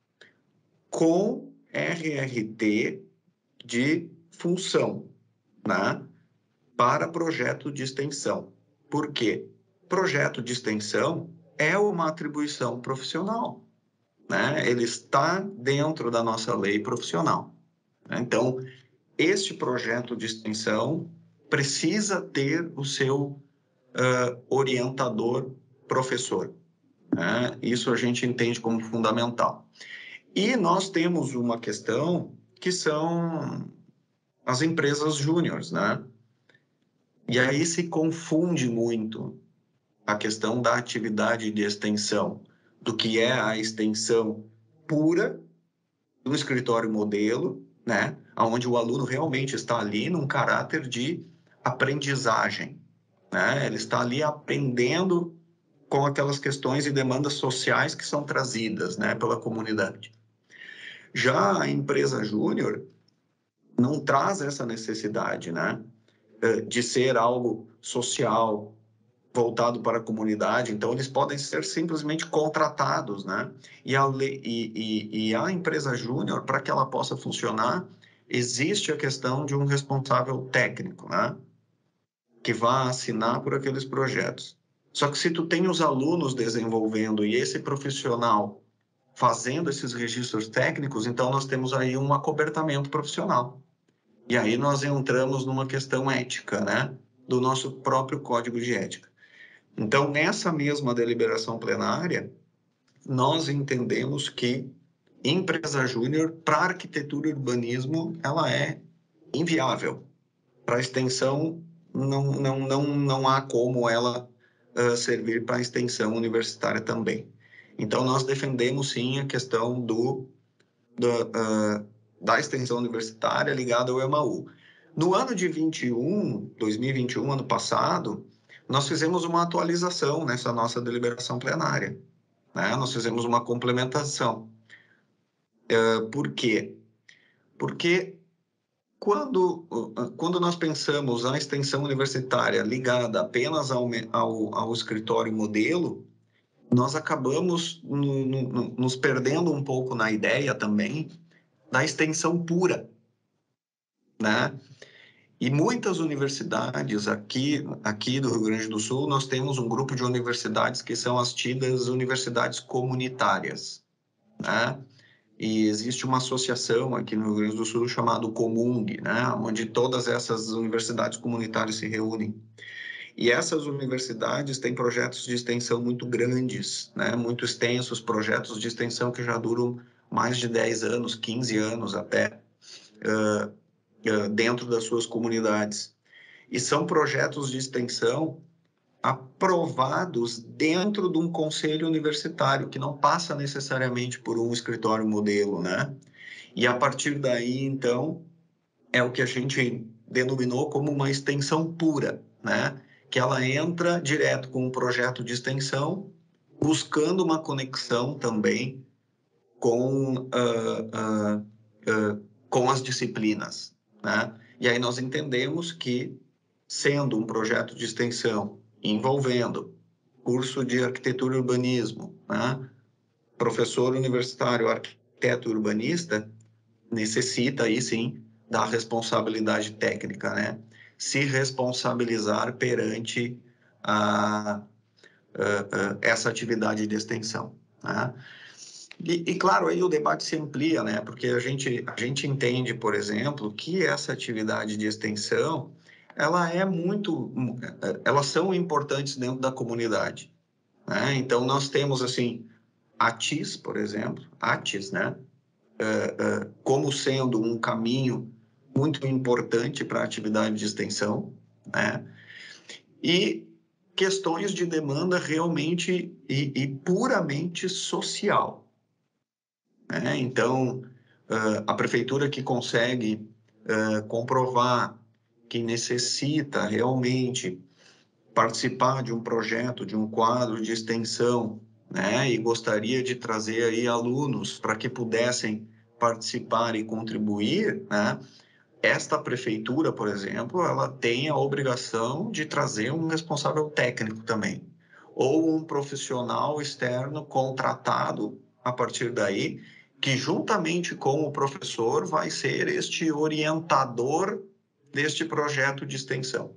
com R R T de função, né? Para projeto de extensão. Por quê? Projeto de extensão é uma atribuição profissional, né? Ele está dentro da nossa lei profissional. Então, este projeto de extensão precisa ter o seu uh, orientador professor, né? Isso a gente entende como fundamental. E nós temos uma questão que são as empresas júniores, né? E aí se confunde muito a questão da atividade de extensão, do que é a extensão pura do escritório modelo, né? Onde o aluno realmente está ali num caráter de aprendizagem, né? Ele está ali aprendendo com aquelas questões e demandas sociais que são trazidas, né, pela comunidade. Já a empresa júnior não traz essa necessidade, né, de ser algo social, voltado para a comunidade, então eles podem ser simplesmente contratados, né? E a, e, e, e a empresa júnior, para que ela possa funcionar, existe a questão de um responsável técnico, né? Que vai assinar por aqueles projetos. Só que se tu tem os alunos desenvolvendo e esse profissional fazendo esses registros técnicos, então nós temos aí um acobertamento profissional. E aí nós entramos numa questão ética, né? do nosso próprio Código de Ética. Então, nessa mesma deliberação plenária, nós entendemos que empresa júnior para arquitetura e urbanismo ela é inviável. Para extensão, não, não, não, não há como ela uh, servir para extensão universitária também. Então, nós defendemos, sim, a questão do, do, uh, da extensão universitária ligada ao E M A U. No ano de vinte e um, dois mil e vinte e um, ano passado, nós fizemos uma atualização nessa nossa deliberação plenária, né? Nós fizemos uma complementação. Uh, por quê? Porque quando, quando nós pensamos a extensão universitária ligada apenas ao, ao, ao escritório modelo, nós acabamos no, no, nos perdendo um pouco na ideia também da extensão pura, né? E muitas universidades aqui, aqui do Rio Grande do Sul, nós temos um grupo de universidades que são as tidas universidades comunitárias, né? E existe uma associação aqui no Rio Grande do Sul chamada Comung, né? Onde todas essas universidades comunitárias se reúnem. E essas universidades têm projetos de extensão muito grandes, né? Muito extensos, projetos de extensão que já duram mais de dez anos, quinze anos até, uh, uh, dentro das suas comunidades. E são projetos de extensão aprovados dentro de um conselho universitário, que não passa necessariamente por um escritório modelo, né? E a partir daí, então, é o que a gente denominou como uma extensão pura, né? Que ela entra direto com um projeto de extensão, buscando uma conexão também com, uh, uh, uh, com as disciplinas, né? E aí nós entendemos que, sendo um projeto de extensão envolvendo curso de arquitetura e urbanismo, né? Professor universitário, arquiteto urbanista, necessita aí sim da responsabilidade técnica, né? Se responsabilizar perante a, a, a essa atividade de extensão, né? E, e, claro, aí o debate se amplia, né? Porque a gente, a gente entende, por exemplo, que essa atividade de extensão, ela é muito, elas são importantes dentro da comunidade, né? Então, nós temos, assim, a T I S, por exemplo, a T I S, né? Uh, uh, como sendo um caminho muito importante para a atividade de extensão, né? E questões de demanda realmente e, e puramente social, né? Então, uh, a prefeitura que consegue uh, comprovar que necessita realmente participar de um projeto, de um quadro de extensão, né? E gostaria de trazer aí alunos para que pudessem participar e contribuir, né? Esta prefeitura, por exemplo, ela tem a obrigação de trazer um responsável técnico também, ou um profissional externo contratado a partir daí, que juntamente com o professor vai ser este orientador deste projeto de extensão.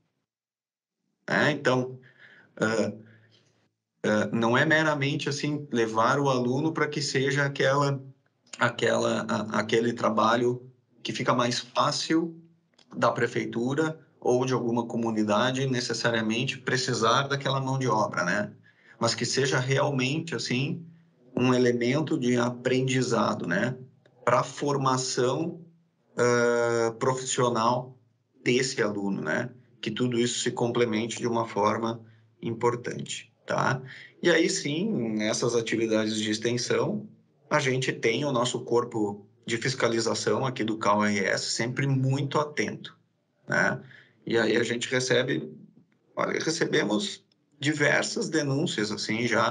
É, então, uh, uh, não é meramente assim levar o aluno para que seja aquela, aquela, a, aquele trabalho que fica mais fácil da prefeitura ou de alguma comunidade necessariamente precisar daquela mão de obra, né? Mas que seja realmente assim um elemento de aprendizado, né? Para a formação uh, profissional desse aluno, né? Que tudo isso se complemente de uma forma importante, tá? E aí sim, nessas atividades de extensão, a gente tem o nosso corpo de fiscalização aqui do C A U R S sempre muito atento, né? E aí a gente recebe, olha, recebemos diversas denúncias assim já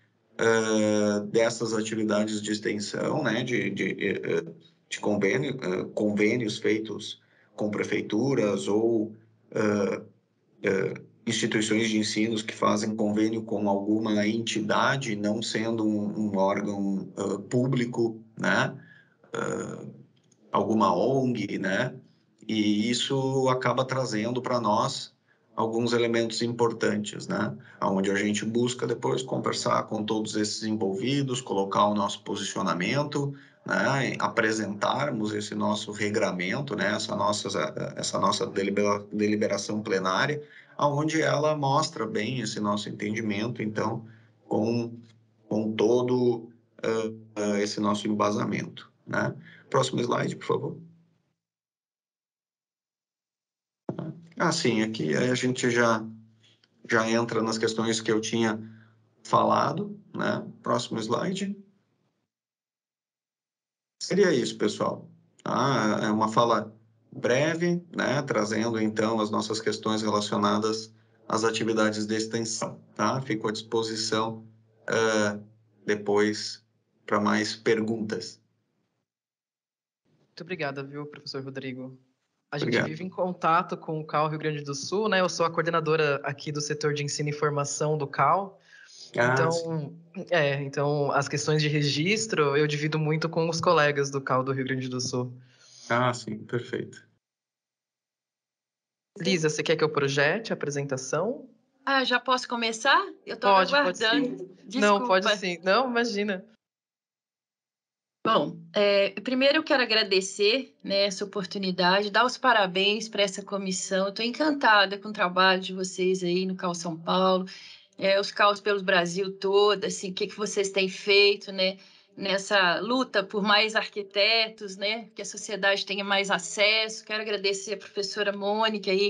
uh, dessas atividades de extensão, né? De, de, uh, de convênio, uh, convênios feitos com prefeituras ou uh, uh, instituições de ensino que fazem convênio com alguma entidade, não sendo um, um órgão uh, público, né? Uh, alguma O N G, né? E isso acaba trazendo para nós alguns elementos importantes, né? Onde a gente busca depois conversar com todos esses envolvidos, colocar o nosso posicionamento, né, apresentarmos esse nosso regramento, né, essa nossa, essa nossa delibera, deliberação plenária, onde ela mostra bem esse nosso entendimento, então, com, com todo uh, uh, esse nosso embasamento. Né? Próximo slide, por favor. Ah, sim, aqui a gente já, já entra nas questões que eu tinha falado, né? Próximo slide. Seria isso, pessoal. Ah, é uma fala breve, né? Trazendo, então, as nossas questões relacionadas às atividades de extensão, tá? Fico à disposição uh, depois para mais perguntas.
Muito obrigada, viu, professor Rodrigo? A gente
Obrigado.
vive em contato com o C A U Rio Grande do Sul, né? Eu sou a coordenadora aqui do setor de ensino e formação do C A U.
Ah,
então, é, então, as questões de registro eu divido muito com os colegas do C A U do Rio Grande do Sul.
Ah, sim, perfeito.
Lisa, você quer que eu projete a apresentação?
Ah, já posso começar? Eu estou
Pode, pode
aguardando.
sim.
Desculpa.
Não, pode sim. Não, imagina.
Bom, é, primeiro eu quero agradecer, né, essa oportunidade, dar os parabéns para essa comissão. Estou encantada com o trabalho de vocês aí no C A U São Paulo, é, os C A Us pelo Brasil todo, assim, o que, que vocês têm feito, né, nessa luta por mais arquitetos, né, que a sociedade tenha mais acesso. Quero agradecer a professora Mônica aí,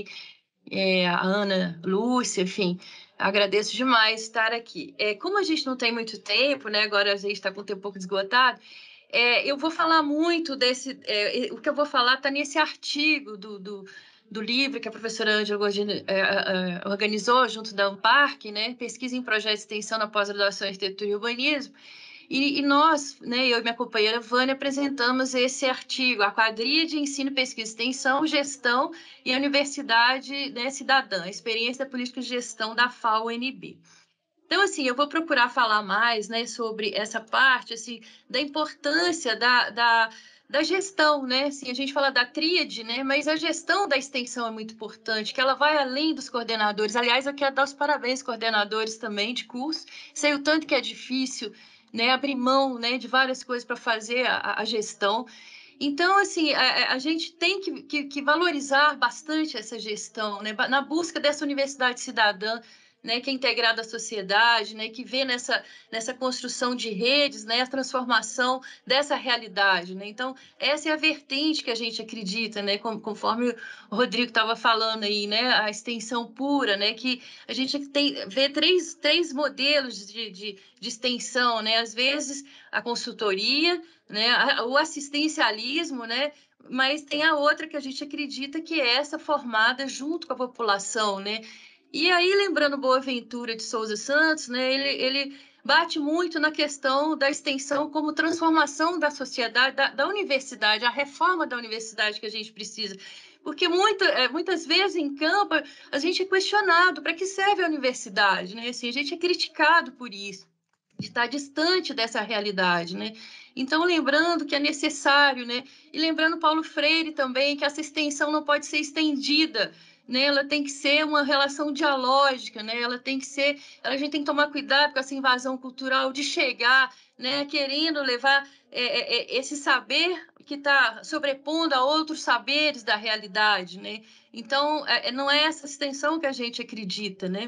é, a Ana Lúcia, enfim, agradeço demais estar aqui. É, como a gente não tem muito tempo, né, agora a gente está com o tempo um pouco esgotado, é, eu vou falar muito desse... É, o que eu vou falar está nesse artigo do, do, do livro que a professora Ângela Gordini é, é, organizou junto da Unparc, né, Pesquisa em Projetos de Extensão na Pós-Graduação em Arquitetura e Urbanismo. E, e nós, né, eu e minha companheira Vânia, apresentamos esse artigo, a quadrilha de ensino, pesquisa e extensão, gestão e a Universidade, né, Cidadã, experiência da política de gestão da F A U N B. Então, assim, eu vou procurar falar mais, né, sobre essa parte, assim, da importância da, da, da gestão, né? Assim, a gente fala da tríade, né? Mas a gestão da extensão é muito importante, que ela vai além dos coordenadores. Aliás, eu quero dar os parabéns aos coordenadores também de curso. Sei o tanto que é difícil, né, abrir mão, né, de várias coisas para fazer a, a gestão. Então, assim, a, a gente tem que, que, que valorizar bastante essa gestão, né, na busca dessa universidade cidadã, né, que é integrada à sociedade, né, que vê nessa, nessa construção de redes, né, a transformação dessa realidade, né? Então, essa é a vertente que a gente acredita, né, conforme o Rodrigo estava falando aí, né, a extensão pura, né, que a gente tem, vê três, três modelos de, de, de extensão, né, às vezes a consultoria, né, o assistencialismo, né, mas tem a outra que a gente acredita que é essa formada junto com a população, né? E aí, lembrando Boaventura de Souza Santos, né, ele, ele bate muito na questão da extensão como transformação da sociedade, da, da universidade, a reforma da universidade que a gente precisa. Porque muita, muitas vezes em campo a gente é questionado para que serve a universidade, né? Assim, a gente é criticado por isso, de estar distante dessa realidade, né? Então, lembrando que é necessário, né? E lembrando Paulo Freire também, que essa extensão não pode ser estendida, né? Ela tem que ser uma relação dialógica, né? Ela tem que ser... A gente tem que tomar cuidado com essa invasão cultural de chegar, né, querendo levar é, é, esse saber que está sobrepondo a outros saberes da realidade, né? Então, é, não é essa extensão que a gente acredita, né?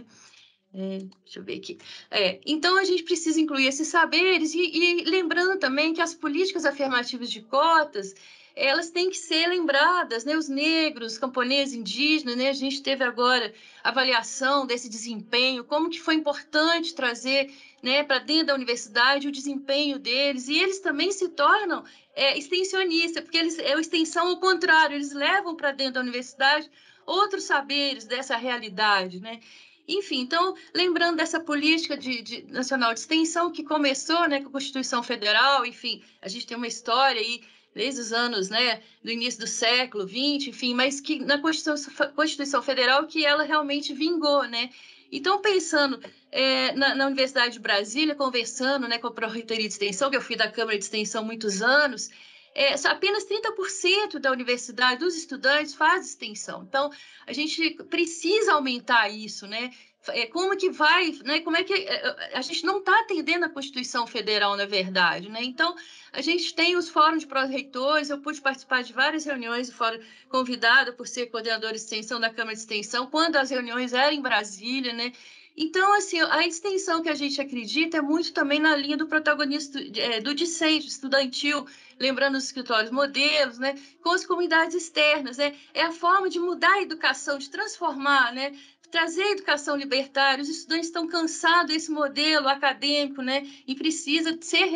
É, deixa eu ver aqui. É, então, a gente precisa incluir esses saberes e, e lembrando também que as políticas afirmativas de cotas, elas têm que ser lembradas, né? Os negros, camponeses, indígenas, né? A gente teve agora avaliação desse desempenho, como que foi importante trazer, né, para dentro da universidade o desempenho deles, e eles também se tornam é, extensionistas, porque eles, é a extensão ao contrário, eles levam para dentro da universidade outros saberes dessa realidade, né? Enfim, então, lembrando dessa política de, de, nacional de extensão que começou, né, com a Constituição Federal, enfim, a gente tem uma história aí desde os anos, né, do início do século vinte, enfim, mas que na Constituição, Constituição Federal que ela realmente vingou, né? Então, pensando é, na, na Universidade de Brasília, conversando, né, com a Pró-Reitoria de Extensão, que eu fui da Câmara de Extensão há muitos anos, é, apenas trinta por cento da universidade, dos estudantes, faz extensão. Então, a gente precisa aumentar isso, né? como que vai, né? Como é que a gente não está atendendo a Constituição Federal, na verdade, né? Então, a gente tem os fóruns de pró-reitores, eu pude participar de várias reuniões, fórum convidada por ser coordenadora de extensão da Câmara de Extensão, quando as reuniões eram em Brasília, né? Então, assim, a extensão que a gente acredita é muito também na linha do protagonista é, do discente estudantil, lembrando os escritórios modelos, né, com as comunidades externas, né, é a forma de mudar a educação, de transformar, né, trazer a educação libertária. Os estudantes estão cansados desse modelo acadêmico, né, e precisa ser,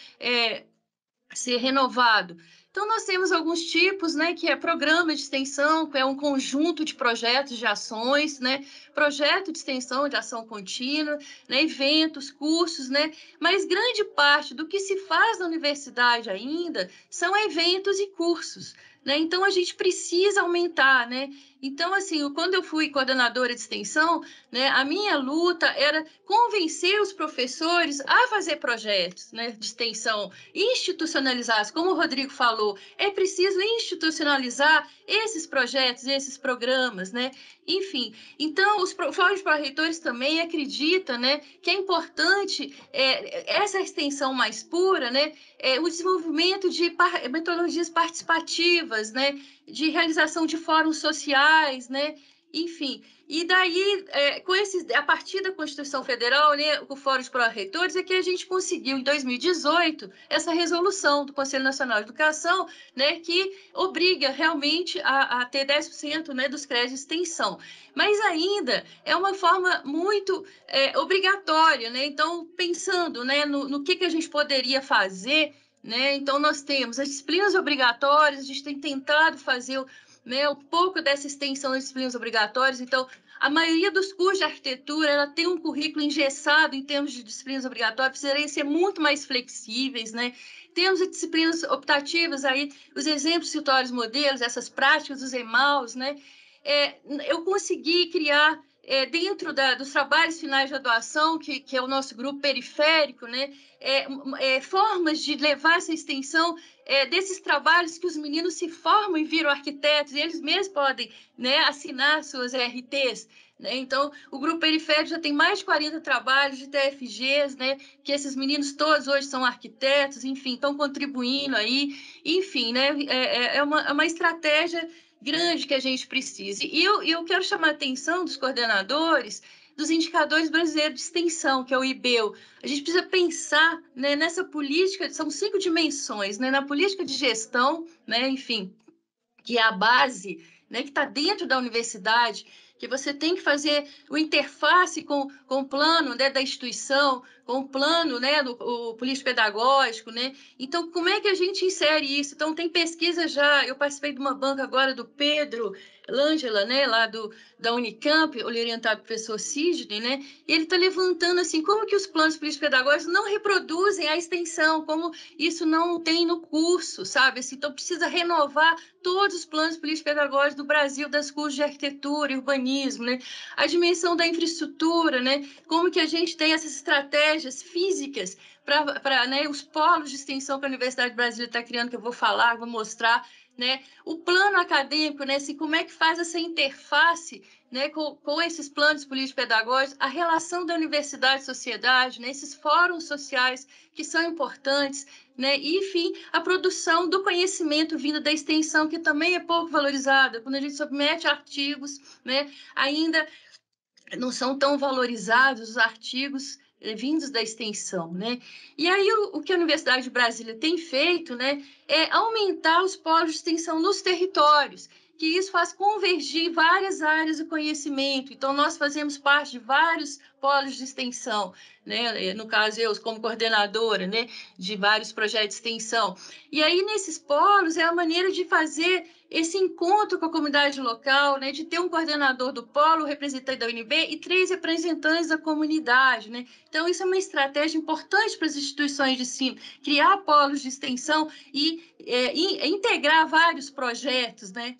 é, ser renovado. Então, nós temos alguns tipos, né, que é programa de extensão, que é um conjunto de projetos de ações, né, projeto de extensão de ação contínua, né, eventos, cursos, né, mas grande parte do que se faz na universidade ainda são eventos e cursos, né, então a gente precisa aumentar, né, então, assim, quando eu fui coordenadora de extensão, né, a minha luta era convencer os professores a fazer projetos, né, de extensão institucionalizados, como o Rodrigo falou, é preciso institucionalizar esses projetos, esses programas, né? Enfim, então, os fóruns de pró-reitores também acreditam, né, que é importante é, essa extensão mais pura, né, é, o desenvolvimento de par metodologias participativas, né, de realização de fóruns sociais, né, enfim. E daí, é, com esses, a partir da Constituição Federal, né, o Fórum de Pró-Reitores, é que a gente conseguiu, em dois mil e dezoito, essa resolução do Conselho Nacional de Educação, né, que obriga realmente a, a ter dez por cento, né, dos créditos de extensão. Mas ainda é uma forma muito é, obrigatória, né? Então, pensando, né, no, no que, que a gente poderia fazer, né? Então, nós temos as disciplinas obrigatórias, a gente tem tentado fazer o Né, um pouco dessa extensão das disciplinas obrigatórias. Então, a maioria dos cursos de arquitetura ela tem um currículo engessado em termos de disciplinas obrigatórias, precisariam ser muito mais flexíveis, né? Temos as disciplinas optativas aí, os exemplos, escritórios, modelos, essas práticas dos E M A Us, né? É, eu consegui criar é, dentro da, dos trabalhos finais de graduação, que, que é o nosso grupo periférico, né? É, é, formas de levar essa extensão é, desses trabalhos que os meninos se formam e viram arquitetos, e eles mesmos podem, né, assinar suas R Ts. Né? Então, o grupo periférico já tem mais de quarenta trabalhos de T F Gs, né, que esses meninos todos hoje são arquitetos, enfim, estão contribuindo aí. Enfim, né, é, é, uma, é uma estratégia grande que a gente precisa. E eu, eu quero chamar a atenção dos coordenadores dos indicadores brasileiros de extensão, que é o I B E U. A gente precisa pensar, né, nessa política, são cinco dimensões, né, na política de gestão, né, enfim, que é a base, né, que está dentro da universidade, que você tem que fazer o interface com, com o plano, né, da instituição, com o plano, né, do o político pedagógico, né? Então, como é que a gente insere isso? Então, tem pesquisa já, eu participei de uma banca agora do Pedro L'Angela, né, lá do, da Unicamp, orientado pelo professor Sidney, né, e ele está levantando, assim, como que os planos políticos pedagógicos não reproduzem a extensão, como isso não tem no curso, sabe? Assim, então, precisa renovar todos os planos políticos pedagógicos do Brasil, das cursos de arquitetura e urbanismo, né? A dimensão da infraestrutura, né? Como que a gente tem essas estratégias físicas para, né, os polos de extensão que a Universidade Brasileira está criando, que eu vou falar, vou mostrar, né? O plano acadêmico, né? Assim, como é que faz essa interface, né, com, com esses planos político-pedagógicos, a relação da universidade e sociedade, né, esses fóruns sociais que são importantes, né, e, enfim, a produção do conhecimento vindo da extensão, que também é pouco valorizada. Quando a gente submete artigos, né, ainda não são tão valorizados os artigos vindos da extensão, né? E aí o, o que a Universidade de Brasília tem feito, né, é aumentar os polos de extensão nos territórios, que isso faz convergir várias áreas do conhecimento. Então, nós fazemos parte de vários polos de extensão, né? No caso, eu como coordenadora, né, de vários projetos de extensão. E aí, nesses polos, é a maneira de fazer esse encontro com a comunidade local, né, de ter um coordenador do polo, representante da U N B e três representantes da comunidade, né? Então, isso é uma estratégia importante para as instituições de ensino, criar polos de extensão e é, integrar vários projetos, né?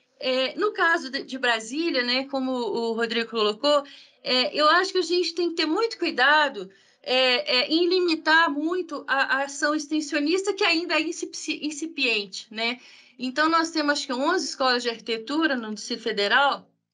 É, no caso de, de Brasília, né, como o Rodrigo colocou, é, eu acho que a gente tem que ter muito cuidado é, é, em limitar muito a, a ação extensionista, que ainda é incipiente, né? Então, nós temos, acho que, onze escolas de arquitetura no Distrito Federal,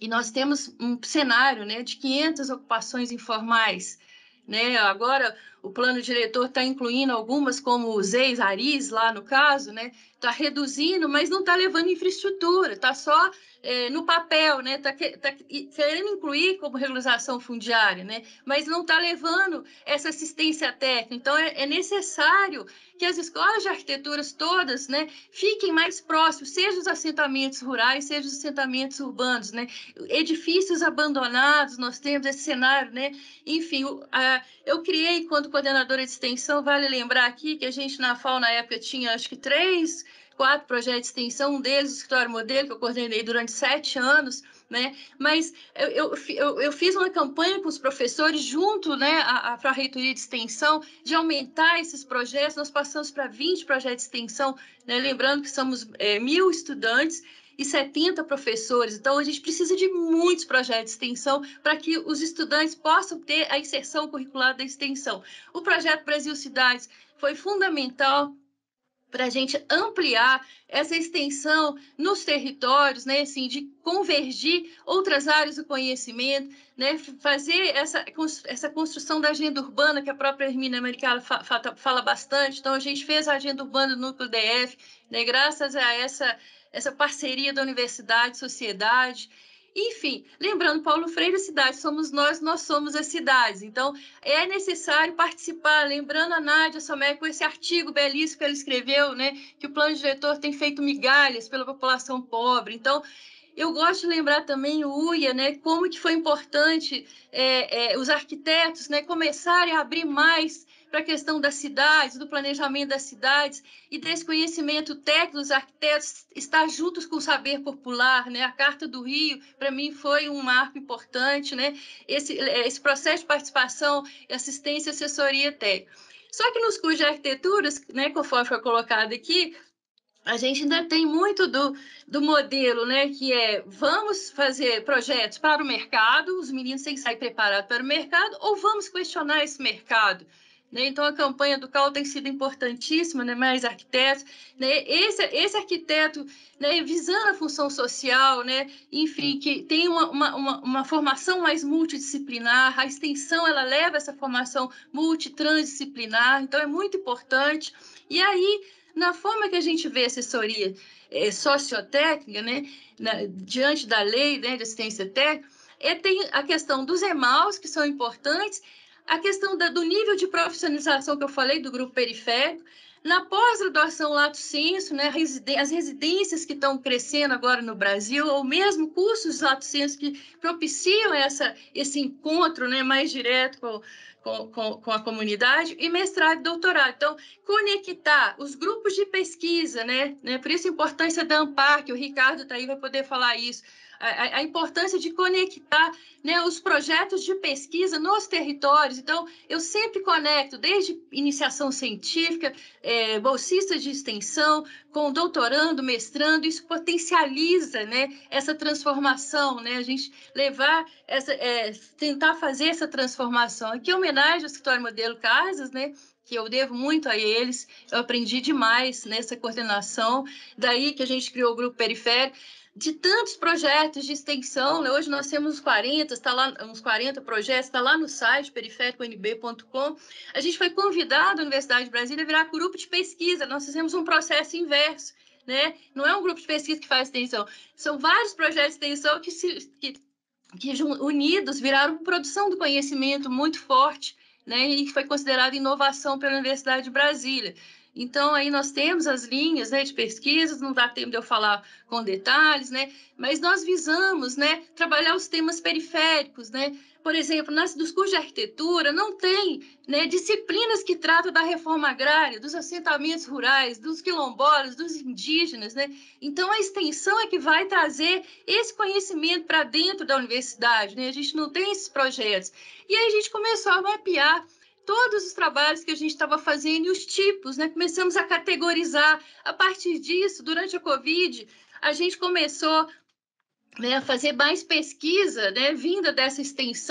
e nós temos um cenário, né, de quinhentas ocupações informais, né? Agora o plano diretor está incluindo algumas, como os ex-aris, lá no caso, né? Está reduzindo, mas não está levando infraestrutura, está só é, no papel, né? Está que, tá querendo incluir como regularização fundiária, né? Mas não está levando essa assistência técnica. Então, é, é necessário que as escolas de arquiteturas todas, né, fiquem mais próximos, seja os assentamentos rurais, seja os assentamentos urbanos, né? Edifícios abandonados, nós temos esse cenário, né? Enfim, a, eu criei, quando coordenadora de extensão, vale lembrar aqui que a gente na F A U, na época, tinha acho que três, quatro projetos de extensão, um deles, o escritório modelo, que eu coordenei durante sete anos, né? Mas eu, eu, eu, eu fiz uma campanha com os professores, junto, né, à, à reitoria de extensão, de aumentar esses projetos. Nós passamos para vinte projetos de extensão, né? Lembrando que somos é, mil estudantes e setenta professores. Então, a gente precisa de muitos projetos de extensão para que os estudantes possam ter a inserção curricular da extensão. O projeto Brasil Cidades foi fundamental para a gente ampliar essa extensão nos territórios, né, assim, de convergir outras áreas do conhecimento, né, fazer essa, essa construção da agenda urbana, que a própria Hermínia Americana fa, fa, fala bastante. Então, a gente fez a agenda urbana do Núcleo D F, né, graças a essa, essa parceria da universidade, sociedade. Enfim, lembrando, Paulo Freire, a cidade somos nós, nós somos as cidades. Então, é necessário participar. Lembrando a Nádia Somé, com esse artigo belíssimo que ela escreveu, né, que o plano diretor tem feito migalhas pela população pobre. Então, eu gosto de lembrar também o U I A, né, como que foi importante é, é, os arquitetos, né, começarem a abrir mais para a questão das cidades, do planejamento das cidades e desse conhecimento técnico dos arquitetos, estar juntos com o saber popular, né? A Carta do Rio, para mim, foi um marco importante, né? Esse, esse processo de participação, assistência e assessoria técnica. Só que nos cursos de arquiteturas, né, conforme foi colocado aqui, a gente ainda tem muito do, do modelo, né, que é vamos fazer projetos para o mercado, os meninos têm que sair preparados para o mercado, ou vamos questionar esse mercado. Né? Então, a campanha do C A U tem sido importantíssima, né? Mais arquitetos. Né? Esse, esse arquiteto, né, visando a função social, né? Enfim, que tem uma, uma, uma, uma formação mais multidisciplinar, a extensão ela leva essa formação multitransdisciplinar, então é muito importante. E aí, na forma que a gente vê assessoria é, sociotécnica, né, na, diante da lei, né, de assistência técnica, é, tem a questão dos E M A Us, que são importantes, a questão da, do nível de profissionalização que eu falei, do grupo periférico, na pós-graduação lato sensu, né, as residências que estão crescendo agora no Brasil, ou mesmo cursos lato sensu que propiciam essa, esse encontro, né, mais direto com Com, com, com a comunidade, e mestrado e doutorado. Então, conectar os grupos de pesquisa, né? né? Por isso a importância da ANPAR, que o Ricardo está aí, vai poder falar isso, a, a importância de conectar, né, os projetos de pesquisa nos territórios. Então, eu sempre conecto, desde iniciação científica, é, bolsista de extensão, com doutorando, mestrando, isso potencializa, né, essa transformação, né, a gente levar, essa, é, tentar fazer essa transformação. Aqui, em homenagem ao Escritório Modelo Casas, né, que eu devo muito a eles, eu aprendi demais nessa coordenação, daí que a gente criou o Grupo Periférico, de tantos projetos de extensão, né? Hoje nós temos uns quarenta, está lá, uns quarenta projetos, está lá no site periférico n b ponto com. A gente foi convidado, a Universidade de Brasília, a virar grupo de pesquisa, nós fizemos um processo inverso, né? Não é um grupo de pesquisa que faz extensão, são vários projetos de extensão que, se, que, que unidos viraram produção do conhecimento muito forte, né? E que foi considerado inovação pela Universidade de Brasília. Então, aí nós temos as linhas, né, de pesquisas, não dá tempo de eu falar com detalhes, né, mas nós visamos, né, trabalhar os temas periféricos, né, por exemplo, nas, dos cursos de arquitetura não tem, né, disciplinas que tratam da reforma agrária, dos assentamentos rurais, dos quilombolas, dos indígenas, né, então a extensão é que vai trazer esse conhecimento para dentro da universidade, né, a gente não tem esses projetos, e aí a gente começou a mapear todos os trabalhos que a gente estava fazendo e os tipos, né? Começamos a categorizar. A partir disso, durante a Covid, a gente começou, né, a fazer mais pesquisa, né, vinda dessa extensão,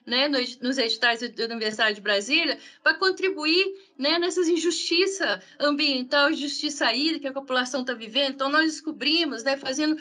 né, nos editais da Universidade de Brasília, para contribuir, né, nessas injustiças ambiental e justiça hídrica que a população está vivendo. Então, nós descobrimos, né, fazendo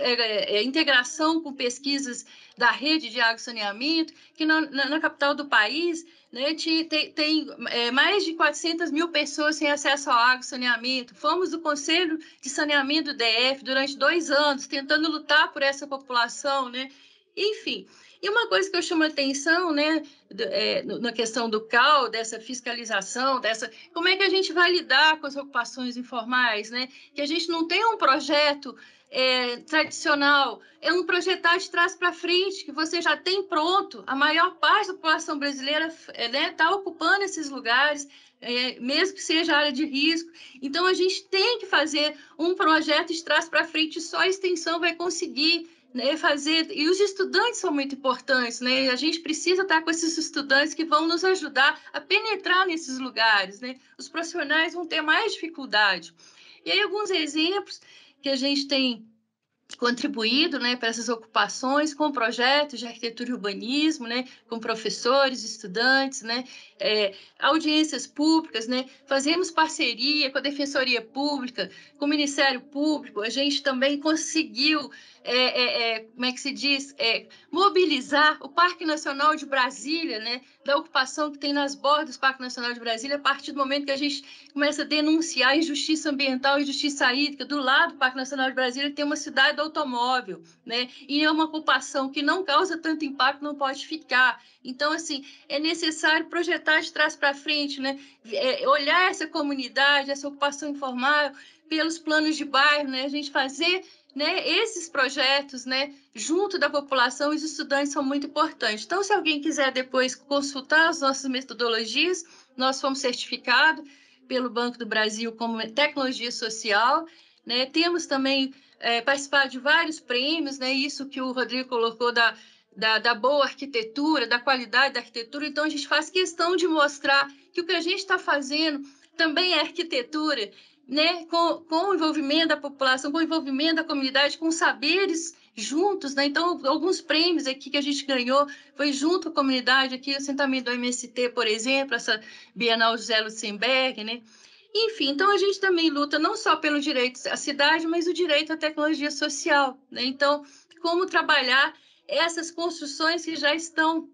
é, é, integração com pesquisas da rede de água e saneamento, que na, na, na capital do país, né, tem, tem é, mais de quatrocentas mil pessoas sem acesso à água e saneamento. Fomos do Conselho de Saneamento do D F durante dois anos, tentando lutar por essa população, né? Enfim, e uma coisa que eu chamo a atenção, né, é, na questão do C A U, dessa fiscalização, dessa, como é que a gente vai lidar com as ocupações informais, né? Que a gente não tem um projeto é, tradicional, é um projetar de trás para frente, que você já tem pronto. A maior parte da população brasileira está, né, tá ocupando esses lugares, é, mesmo que seja área de risco. Então, a gente tem que fazer um projeto de trás para frente, só a extensão vai conseguir, né, fazer. E os estudantes são muito importantes, né? A gente precisa estar com esses estudantes que vão nos ajudar a penetrar nesses lugares, né? Os profissionais vão ter mais dificuldade. E aí, alguns exemplos que a gente tem contribuído, né, para essas ocupações com projetos de arquitetura e urbanismo, né, com professores, estudantes, né, é, audiências públicas, né, fazemos parceria com a Defensoria Pública, com o Ministério Público. A gente também conseguiu, é, é, é, como é que se diz, é, mobilizar o Parque Nacional de Brasília, né, da ocupação que tem nas bordas do Parque Nacional de Brasília, a partir do momento que a gente começa a denunciar injustiça ambiental e injustiça hídrica. Do lado do Parque Nacional de Brasília tem uma cidade do automóvel, né? E é uma ocupação que não causa tanto impacto, não pode ficar. Então, assim, é necessário projetar de trás para frente, né? É, olhar essa comunidade, essa ocupação informal, pelos planos de bairro, né? A gente fazer, né, esses projetos, né, junto da população, os estudantes são muito importantes. Então, se alguém quiser depois consultar as nossas metodologias, nós fomos certificados pelo Banco do Brasil como tecnologia social, né? Temos também é, participado de vários prêmios, né? Isso que o Rodrigo colocou da, da, da boa arquitetura, da qualidade da arquitetura. Então, a gente faz questão de mostrar que o que a gente está fazendo também é arquitetura, né? Com, com o envolvimento da população, com o envolvimento da comunidade, com saberes juntos, né? Então, alguns prêmios aqui que a gente ganhou foi junto com a comunidade, aqui o assentamento do M S T, por exemplo, essa Bienal José Lutzenberg, né? Enfim, então a gente também luta não só pelo direito à cidade, mas o direito à tecnologia social, né? Então, como trabalhar essas construções que já estão,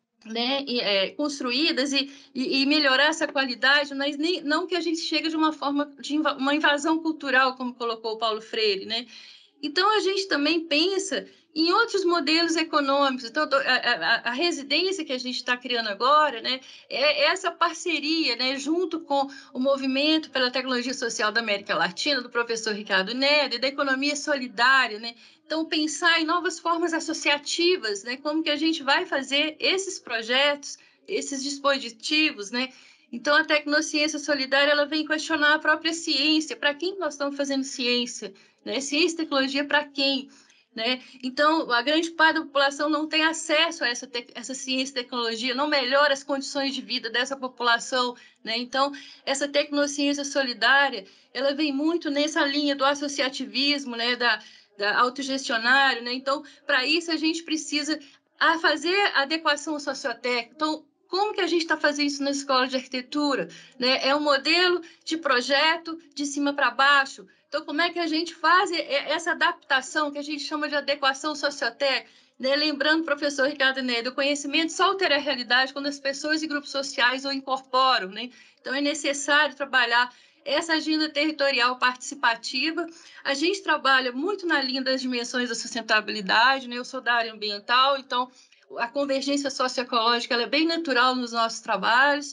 né, é, construídas e, e, e melhorar essa qualidade, mas nem, não que a gente chegue de uma forma de inv uma invasão cultural, como colocou o Paulo Freire, né? Então, a gente também pensa em outros modelos econômicos. Então, a, a, a residência que a gente está criando agora, né, é essa parceria, né, junto com o movimento pela tecnologia social da América Latina, do professor Ricardo Neda, e da economia solidária, né? Então, pensar em novas formas associativas, né, como que a gente vai fazer esses projetos, esses dispositivos, né? Então, a tecnociência solidária, ela vem questionar a própria ciência. Para quem nós estamos fazendo ciência? Né? Ciência e tecnologia para quem? Né? Então, a grande parte da população não tem acesso a essa, essa ciência e tecnologia, não melhora as condições de vida dessa população. Né? Então, essa tecnociência solidária, ela vem muito nessa linha do associativismo, né? da, da autogestionário. Né? Então, para isso, a gente precisa a fazer a adequação sociotécnica. Então, como que a gente está fazendo isso na escola de arquitetura? Né? É um modelo de projeto de cima para baixo. Então, como é que a gente faz essa adaptação que a gente chama de adequação sociotécnica? Né? Lembrando, professor Ricardo Neda, o conhecimento só altera a realidade quando as pessoas e grupos sociais o incorporam. Né? Então, é necessário trabalhar essa agenda territorial participativa. A gente trabalha muito na linha das dimensões da sustentabilidade, né? Eu sou da área ambiental, então a convergência socioecológica ela é bem natural nos nossos trabalhos.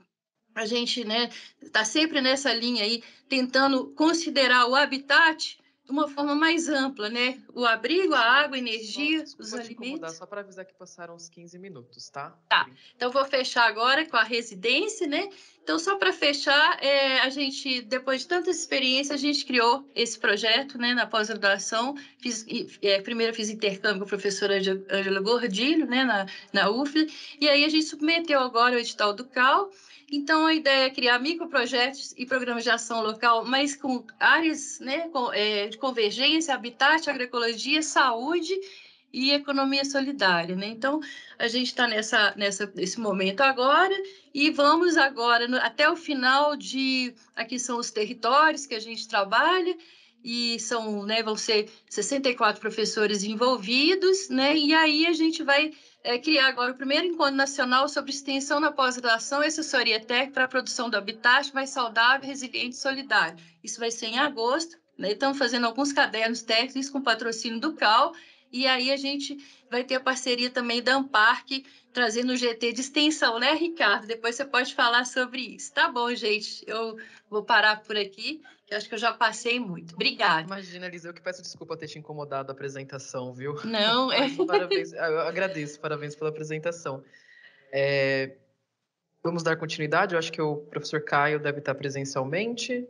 A gente, né, está sempre nessa linha aí, tentando considerar o habitat de uma forma mais ampla, né? O abrigo, a água, a energia,
Só,
os
te
alimentos.
Incomodar, só para avisar que passaram uns quinze minutos, tá?
Tá, então vou fechar agora com a residência, né? Então, só para fechar, é, a gente, depois de tantas experiências, a gente criou esse projeto, né, na pós-graduação. Fiz, é, primeiro fiz intercâmbio com a professora Ângela Gordilho, né, na, na U F L, e aí a gente submeteu agora o edital do C A U. Então, a ideia é criar microprojetos e programas de ação local, mas com áreas, né, com, é, de convergência, habitat, agroecologia, saúde e economia solidária, né? Então, a gente está nessa, nessa, nesse momento agora e vamos agora, no, até o final de... Aqui são os territórios que a gente trabalha e são, né, vão ser sessenta e quatro professores envolvidos, né? E aí a gente vai é, criar agora o primeiro encontro nacional sobre extensão na pós-graduação e assessoria técnica para a produção do habitat mais saudável, resiliente e solidário. Isso vai ser em agosto, né? Estamos fazendo alguns cadernos técnicos com patrocínio do C A U, e aí a gente vai ter a parceria também da Amparc, trazendo o G T de extensão, né, Ricardo? Depois você pode falar sobre isso. Tá bom, gente, eu vou parar por aqui, que eu acho que eu já passei muito. Obrigada.
Imagina, Elisa, eu que peço desculpa ter te incomodado a apresentação, viu?
Não, é...
Parabéns, eu agradeço, parabéns pela apresentação. É, vamos dar continuidade, eu acho que o professor Caio deve estar presencialmente.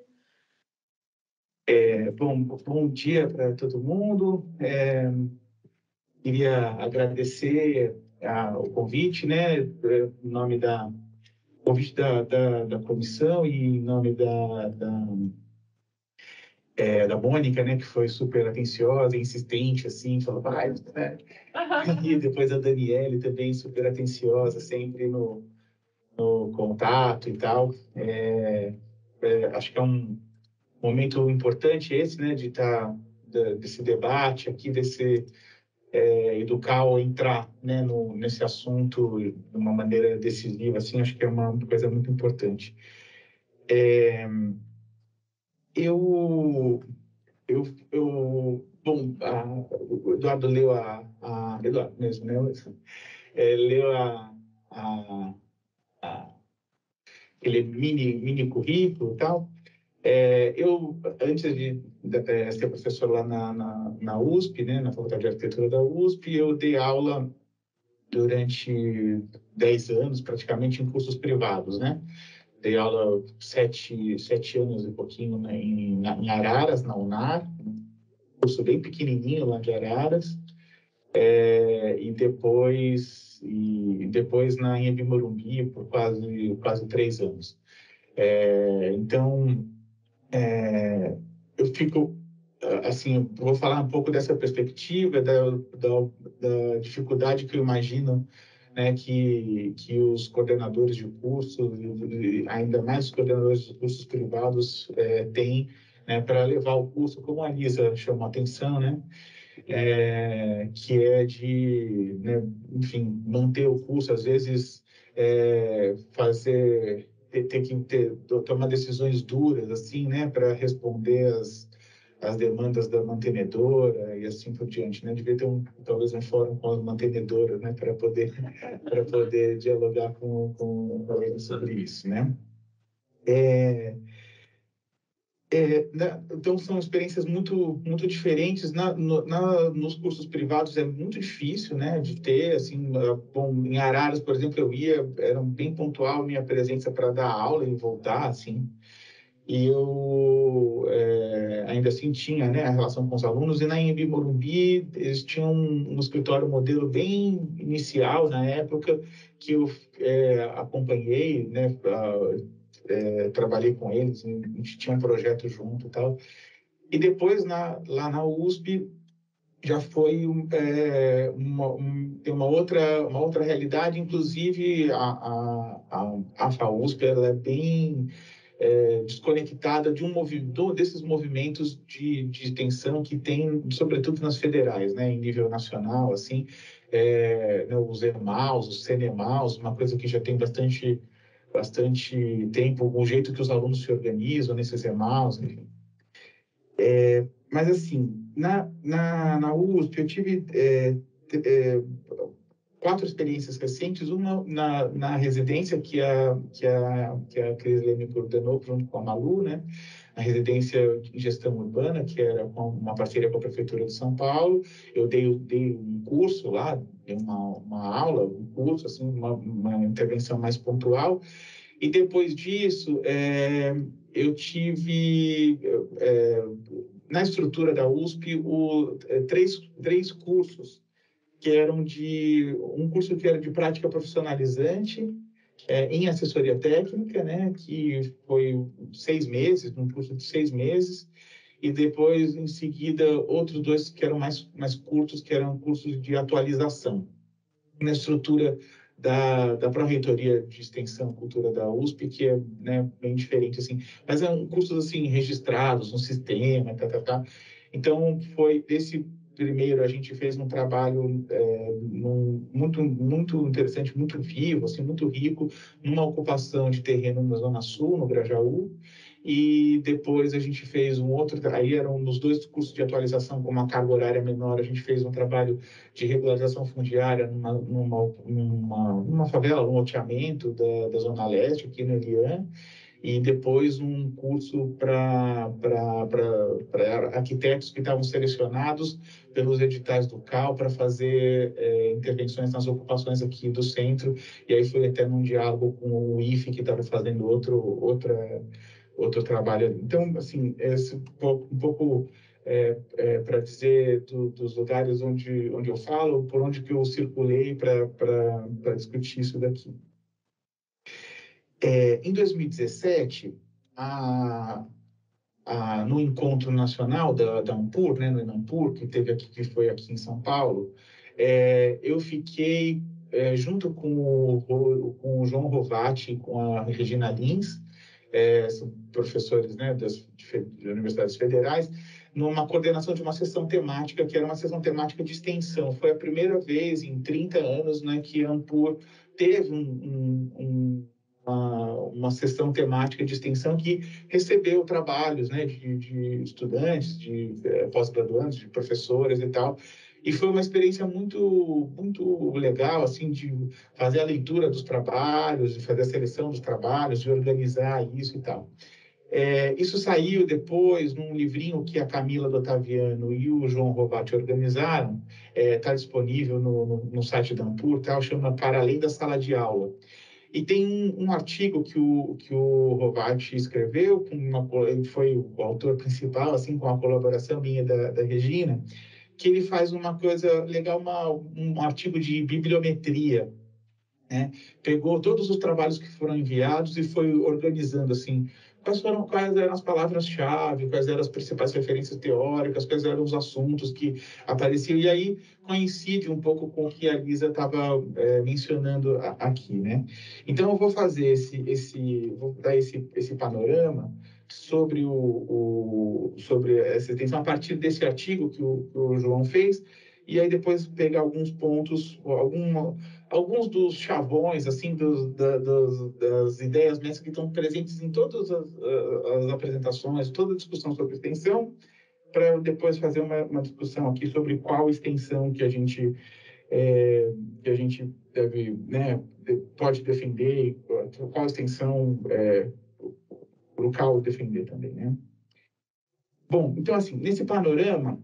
É, bom, bom dia para todo mundo. É, queria agradecer a, o convite, né, em nome da convite da, da, da comissão e em nome da, da, é, da Mônica, né, que foi super atenciosa, insistente, assim, falou, vai, né? E depois a Daniele também super atenciosa, sempre no, no contato e tal. É, é, acho que é um momento importante esse, né, de estar desse debate aqui, desse é, educar ou entrar, né, no, nesse assunto de uma maneira decisiva, assim, acho que é uma coisa muito importante. É, eu, eu, eu, bom, a, o Eduardo leu a, a Eduardo mesmo, né, é, leu a, a, a aquele mini mini currículo e tal. É, eu, antes de, de ser professor lá na, na, na U S P, né, na Faculdade de Arquitetura da U S P, eu dei aula durante dez anos, praticamente, em cursos privados, né? Dei aula sete, sete anos e pouquinho, né, em, em Araras, na UNAR, um curso bem pequenininho lá de Araras, é, e depois, e depois na Anhembi Morumbi por quase, quase três anos. É, então, É, eu fico, assim, vou falar um pouco dessa perspectiva, da, da, da dificuldade que eu imagino, né, que, que os coordenadores de curso, ainda mais os coordenadores de cursos privados, é, têm, né, para levar o curso, como a Lisa chamou a atenção, né, é, que é de, né, enfim, manter o curso, às vezes é, fazer, ter, ter que ter, tomar decisões duras, assim, né, para responder as, as demandas da mantenedora e assim por diante, né, devia ter um, talvez um fórum com as mantenedoras, né, para poder, para poder dialogar com, com, com eles sobre isso, né. É, É, né, então, são experiências muito, muito diferentes. Na, no, na, nos cursos privados é muito difícil, né, de ter, assim, bom, em Araras, por exemplo, eu ia, era bem pontual a minha presença para dar aula e voltar, assim, e eu é, ainda assim tinha, né, a relação com os alunos, e na Anhembi Morumbi eles tinham um, um escritório modelo bem inicial na época, que eu é, acompanhei, né, a, É, trabalhei com eles, a gente tinha um projeto junto e tal. E depois, na, lá na U S P, já foi é, uma, um, tem uma outra, uma outra realidade, inclusive a, a, a, a FAUSP ela é bem é, desconectada de um movimento, desses movimentos de, de extensão que tem, sobretudo nas federais, né, em nível nacional, assim, é, né, os EMAUS, os CENEMAUS, uma coisa que já tem bastante bastante tempo, o jeito que os alunos se organizam nesses EMAUs, enfim. É, mas, assim, na, na, na U S P eu tive é, é, quatro experiências recentes, uma na, na residência que a, que a, que a Cris Leme coordenou junto com a Malu, né? A residência de gestão urbana, que era uma parceria com a Prefeitura de São Paulo. Eu dei, dei um curso lá, dei uma, uma aula, um curso, assim, uma, uma intervenção mais pontual. E depois disso, é, eu tive, é, na estrutura da U S P, o, é, três, três cursos, que eram de, um curso que era de prática profissionalizante, é, em assessoria técnica, né, que foi seis meses, um curso de seis meses, e depois, em seguida, outros dois que eram mais, mais curtos, que eram cursos de atualização. Na estrutura da, da Pró-Reitoria de Extensão e Cultura da U S P, que é, né, bem diferente, assim, mas são cursos, assim, registrados no sistema, tá, tá, tá. Então, foi desse primeiro, a gente fez um trabalho é, num, muito, muito interessante, muito vivo, assim, muito rico, numa ocupação de terreno na Zona Sul, no Grajaú, e depois a gente fez um outro, aí eram nos dois cursos de atualização com uma carga horária menor, a gente fez um trabalho de regularização fundiária numa, numa, numa, numa favela, num loteamento da, da Zona Leste, aqui no Elian, e depois um curso para arquitetos que estavam selecionados pelos editais do C A U para fazer é, intervenções nas ocupações aqui do centro, e aí foi até num diálogo com o I F E, que estava fazendo outro, outra, outro trabalho. Então, assim, esse, um pouco é, é, para dizer do, dos lugares onde, onde eu falo, por onde que eu circulei para discutir isso daqui. É, em dois mil e dezessete, a, a, no encontro nacional da, da Ampur, né, no Enampur, que teve aqui, que foi aqui em São Paulo, é, eu fiquei é, junto com o, com o João Rovati, com a Regina Lins, é, são professores, né, das de universidades federais, numa coordenação de uma sessão temática, que era uma sessão temática de extensão. Foi a primeira vez em trinta anos, né, que a Ampur teve um, um, um Uma, uma sessão temática de extensão que recebeu trabalhos, né, de, de estudantes, de é, pós-graduandos, de professores e tal. E foi uma experiência muito, muito legal, assim, de fazer a leitura dos trabalhos, de fazer a seleção dos trabalhos, de organizar isso e tal. É, isso saiu depois num livrinho que a Camila do Otaviano e o João Rovati organizaram, está é, disponível no, no, no site da Ampur, tal, chama Para Além da Sala de Aula. E tem um, um artigo que o, que o Rovati escreveu, com uma, ele foi o autor principal, assim, com a colaboração minha da, da Regina, que ele faz uma coisa legal, uma, um artigo de bibliometria, né? Pegou todos os trabalhos que foram enviados e foi organizando, assim, quais foram, quais eram as palavras-chave, quais eram as principais referências teóricas, quais eram os assuntos que apareciam, e aí coincide um pouco com o que a Lisa estava é, mencionando aqui, né? Então, eu vou fazer esse, esse vou dar esse, esse panorama sobre, o, o, sobre essa extensão a partir desse artigo que o, que o João fez, e aí depois pegar alguns pontos, alguma, alguns dos chavões, assim, dos, da, dos, das ideias mestres que estão presentes em todas as, as apresentações, toda a discussão sobre extensão, para depois fazer uma, uma discussão aqui sobre qual extensão que a gente, é, que a gente deve, né, pode defender, qual extensão é, o C A U defender também, né? Bom, então, assim, nesse panorama,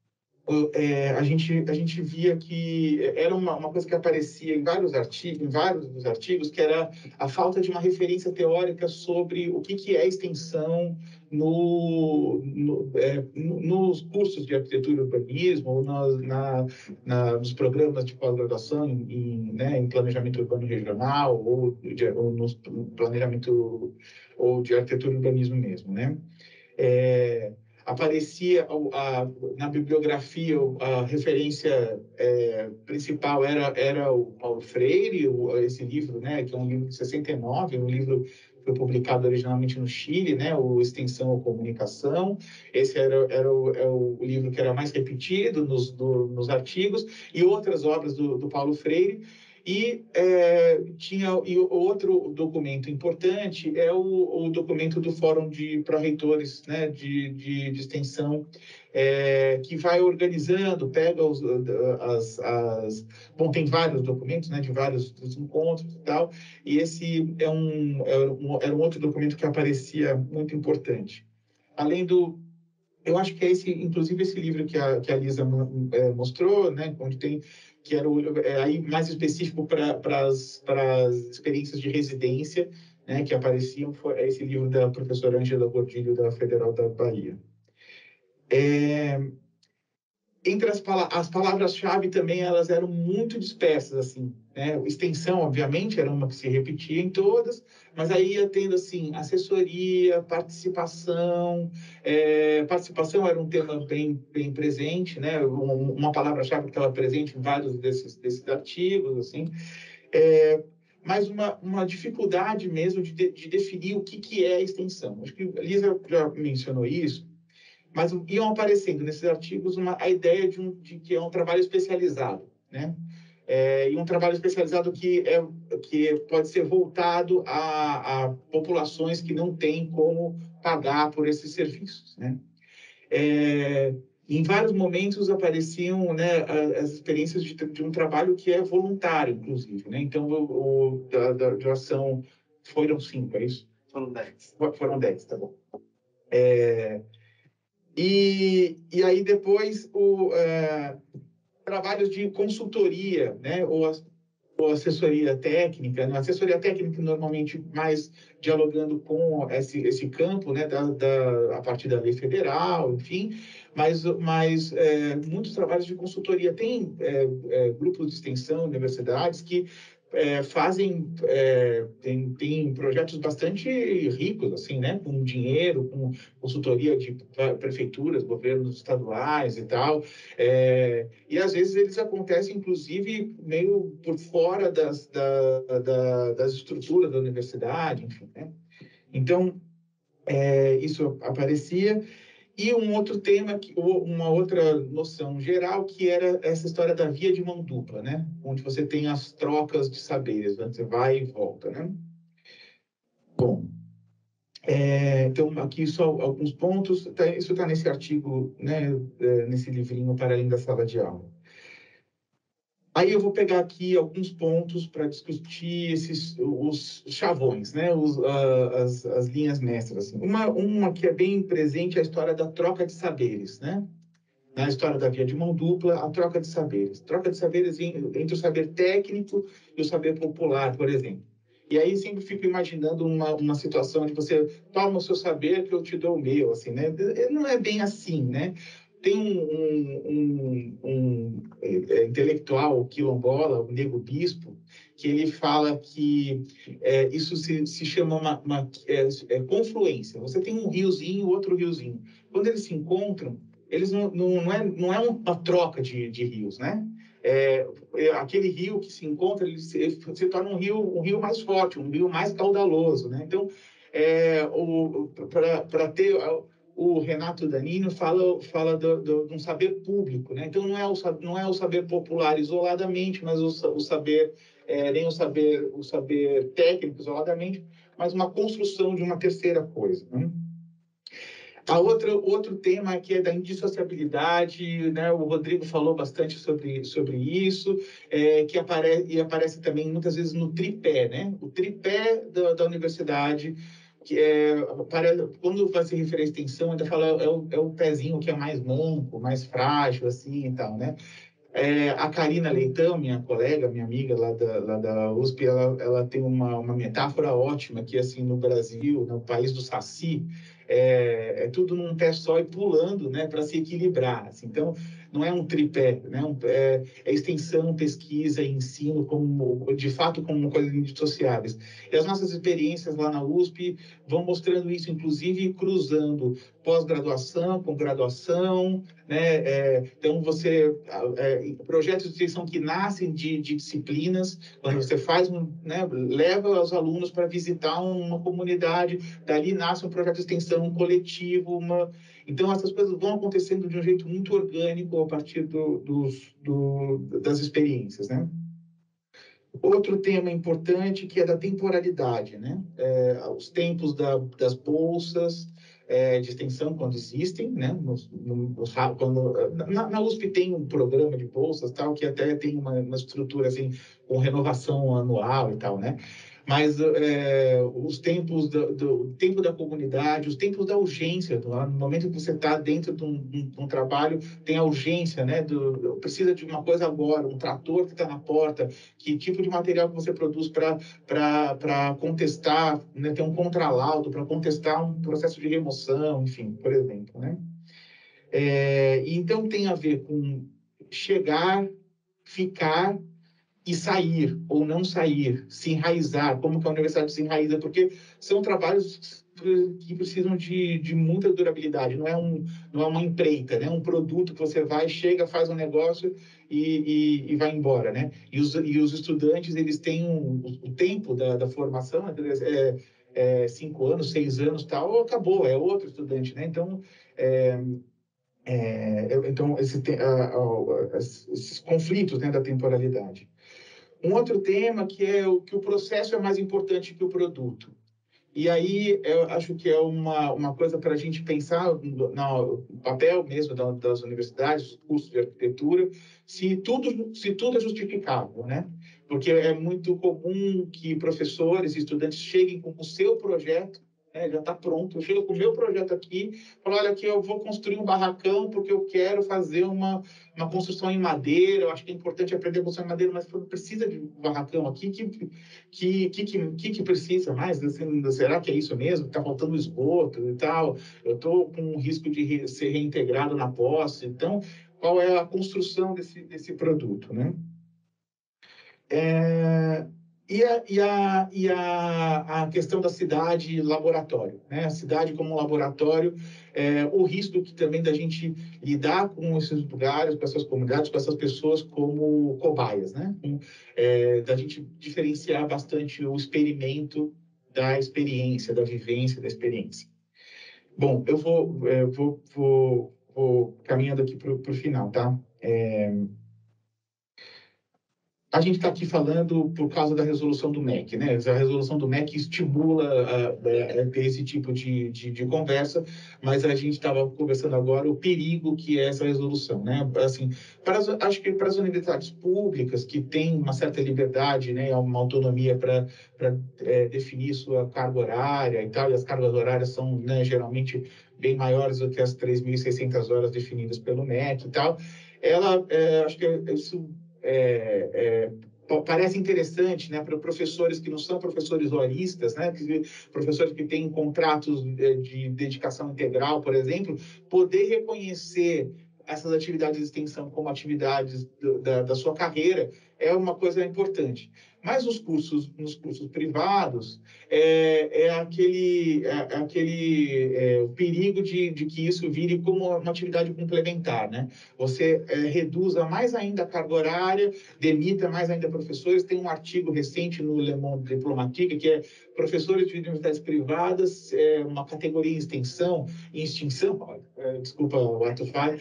É, a, gente, a gente via que era uma, uma coisa que aparecia em vários artigos, em vários dos artigos, que era a falta de uma referência teórica sobre o que, que é extensão no, no, é, nos cursos de arquitetura e urbanismo, ou na, na, na, nos programas de pós-graduação em, em, né, em planejamento urbano regional, ou, de, ou no planejamento ou de arquitetura e urbanismo mesmo, né? É, aparecia a, na bibliografia a referência é, principal era era o Paulo Freire, o, esse livro, né, que é um livro de sessenta e nove, um livro que foi publicado originalmente no Chile, né, o Extensão ou Comunicação. Esse era, era o, é o livro que era mais repetido nos, do, nos artigos, e outras obras do, do Paulo Freire. E é, tinha e outro documento importante é o, o documento do Fórum de Pró-Reitores, né, de, de, de extensão, é, que vai organizando, pega os, as, as... Bom, tem vários documentos, né, de vários dos encontros e tal, e esse é um, é um, era um outro documento que aparecia muito importante. Além do... Eu acho que é esse, inclusive esse livro que a, que a Lisa é, mostrou, né, onde tem que era o, é, aí mais específico para as experiências de residência, né, que apareciam, foi esse livro da professora Ângela Gordilho, da Federal da Bahia. É, entre as, pala as palavras-chave também, elas eram muito dispersas, assim, né? Extensão, obviamente, era uma que se repetia em todas, mas aí ia tendo, assim, assessoria, participação. É, participação era um tema bem, bem presente, né? Um, uma palavra-chave que estava presente em vários desses, desses artigos, assim. É, mas uma, uma dificuldade mesmo de, de, de definir o que, que é a extensão. Acho que a Lisa já mencionou isso, mas iam aparecendo nesses artigos uma, a ideia de, um, de que é um trabalho especializado, né? É, e um trabalho especializado que, é, que pode ser voltado a, a populações que não têm como pagar por esses serviços, né? É, em vários momentos apareciam, né, as experiências de, de um trabalho que é voluntário, inclusive, né? Então, o, o da, da doação foram cinco, é isso?
Foram dez.
Foram dez, tá bom. É, e, e aí depois o é, trabalhos de consultoria, né, ou, ou assessoria técnica, né? Assessoria técnica normalmente mais dialogando com esse, esse campo, né, da, da, a partir da lei federal, enfim, mas, mas é, muitos trabalhos de consultoria. Tem é, é, grupos de extensão, universidades que é, fazem, é, tem, tem projetos bastante ricos, assim, né, com dinheiro, com consultoria de prefeituras, governos estaduais e tal, é, e às vezes eles acontecem, inclusive, meio por fora das, da, da, das estruturas da universidade, enfim, né? Então, é, isso aparecia. E um outro tema, uma outra noção geral, que era essa história da via de mão dupla, né? Onde você tem as trocas de saberes, né? Você vai e volta, né? Bom, é, então aqui só alguns pontos. Tá, isso está nesse artigo, né? Nesse livrinho Para Além da Sala de Aula. Aí eu vou pegar aqui alguns pontos para discutir esses, os chavões, né? Os, uh, as, as linhas mestras. Assim. Uma, uma que é bem presente é a história da troca de saberes, né? Na história da via de mão dupla, a troca de saberes. Troca de saberes entre o saber técnico e o saber popular, por exemplo. E aí sempre fico imaginando uma, uma situação onde você toma o seu saber que eu te dou o meu, assim, né? Não é bem assim, né? Tem um, um, um, um é, intelectual quilombola, o Nego Bispo, que ele fala que é, isso se, se chama uma, uma é, é, confluência. Você tem um riozinho, outro riozinho. Quando eles se encontram, eles não, não, não, é, não é uma troca de, de rios, né? É, é aquele rio que se encontra, ele se, se torna um rio, um rio mais forte, um rio mais caudaloso, né? Então, é, para ter... O Renato Danino fala, fala do, do, de um saber público, né? Então, não é o, não é o saber popular isoladamente, mas o, o saber, é, nem o saber, o saber técnico isoladamente, mas uma construção de uma terceira coisa, né? A outra, outro tema que é da indissociabilidade, né? O Rodrigo falou bastante sobre, sobre isso, é, que aparece, e aparece também muitas vezes no tripé, né? O tripé da, da universidade, que é, para, quando vai se referir à extensão, ainda fala é o, é o pezinho que é mais manco, mais frágil, assim e tal, né? É, a Karina Leitão, minha colega, minha amiga lá da, lá da U S P, ela, ela tem uma, uma metáfora ótima que, assim, no Brasil, no país do Saci, é, é tudo num pé só e pulando, né, para se equilibrar. Assim. Então, não é um tripé, né, um, é, é extensão, pesquisa e ensino, como, de fato, como coisas indissociáveis. E as nossas experiências lá na U S P vão mostrando isso, inclusive cruzando pós-graduação com graduação, né? É, então, você... É, projetos de extensão que nascem de, de disciplinas, quando você faz um, né, leva os alunos para visitar uma comunidade, dali nasce um projeto de extensão, um coletivo, uma... Então, essas coisas vão acontecendo de um jeito muito orgânico a partir do, dos, do, das experiências, né? Outro tema importante que é da temporalidade, né? É, os tempos da, das bolsas é, de extensão, quando existem, né? Nos, nos, quando, na, na U S P tem um programa de bolsas, tal, que até tem uma, uma estrutura assim, com renovação anual e tal, né? Mas é, os tempos do, do tempo da comunidade, os tempos da urgência, no momento que você está dentro de um, de um trabalho, tem a urgência, né? Do, precisa de uma coisa agora, um trator que está na porta, que tipo de material que você produz para contestar, né? Ter um contralaudo para contestar um processo de remoção, enfim, por exemplo, né? É, e então tem a ver com chegar, ficar e sair ou não sair, se enraizar, como que a universidade se enraiza, porque são trabalhos que precisam de, de muita durabilidade, não é, um, não é uma empreita, né? Um produto que você vai, chega, faz um negócio e, e, e vai embora, né? E os, e os estudantes, eles têm um, o tempo da, da formação, é, é cinco anos, seis anos, tal, acabou, é outro estudante, né? Então, é, é, então esse, a, a, esses conflitos, né, da temporalidade. Um outro tema que é o que o processo é mais importante que o produto. E aí eu acho que é uma, uma coisa para a gente pensar no, no papel mesmo das, das universidades, os cursos de arquitetura, se tudo, se tudo é justificável, né? Porque é muito comum que professores e estudantes cheguem com o seu projeto, né, já está pronto, eu chego com o meu projeto aqui, falo, olha, aqui eu vou construir um barracão porque eu quero fazer uma, uma construção em madeira, eu acho que é importante aprender a construir em madeira, mas precisa de um barracão aqui, que que, que, que, que precisa mais? Assim, será que é isso mesmo? Está faltando esgoto e tal, eu estou com um risco de re, ser reintegrado na posse, então, qual é a construção desse, desse produto, né? É... E, a, e, a, e a, a questão da cidade laboratório, né? A cidade como laboratório, é, o risco que também da gente lidar com esses lugares, com essas comunidades, com essas pessoas como cobaias, né? É, da gente diferenciar bastante o experimento da experiência, da vivência da experiência. Bom, eu vou, é, vou, vou, vou caminhando aqui para o final, tá? É... A gente está aqui falando por causa da resolução do M E C, né? A resolução do M E C estimula a, a ter esse tipo de, de, de conversa, mas a gente estava conversando agora o perigo que é essa resolução, né? Assim, para as, acho que para as universidades públicas que têm uma certa liberdade, né, uma autonomia para é, definir sua carga horária e tal, e as cargas horárias são, né, geralmente bem maiores do que as três mil e seiscentas horas definidas pelo M E C e tal, ela, é, acho que isso É, é, parece interessante, né, para professores que não são professores horistas, né, professores que têm contratos de dedicação integral, por exemplo, poder reconhecer essas atividades de extensão como atividades do, da, da sua carreira é uma coisa importante. Mas os cursos, nos cursos privados, é, é aquele, é, aquele é, o perigo de, de que isso vire como uma atividade complementar, né? Você é, reduza mais ainda a carga horária, demita mais ainda professores. Tem um artigo recente no Le Monde Diplomatique que é professores de universidades privadas, é, uma categoria em extensão, em extinção, é, desculpa o ato falho,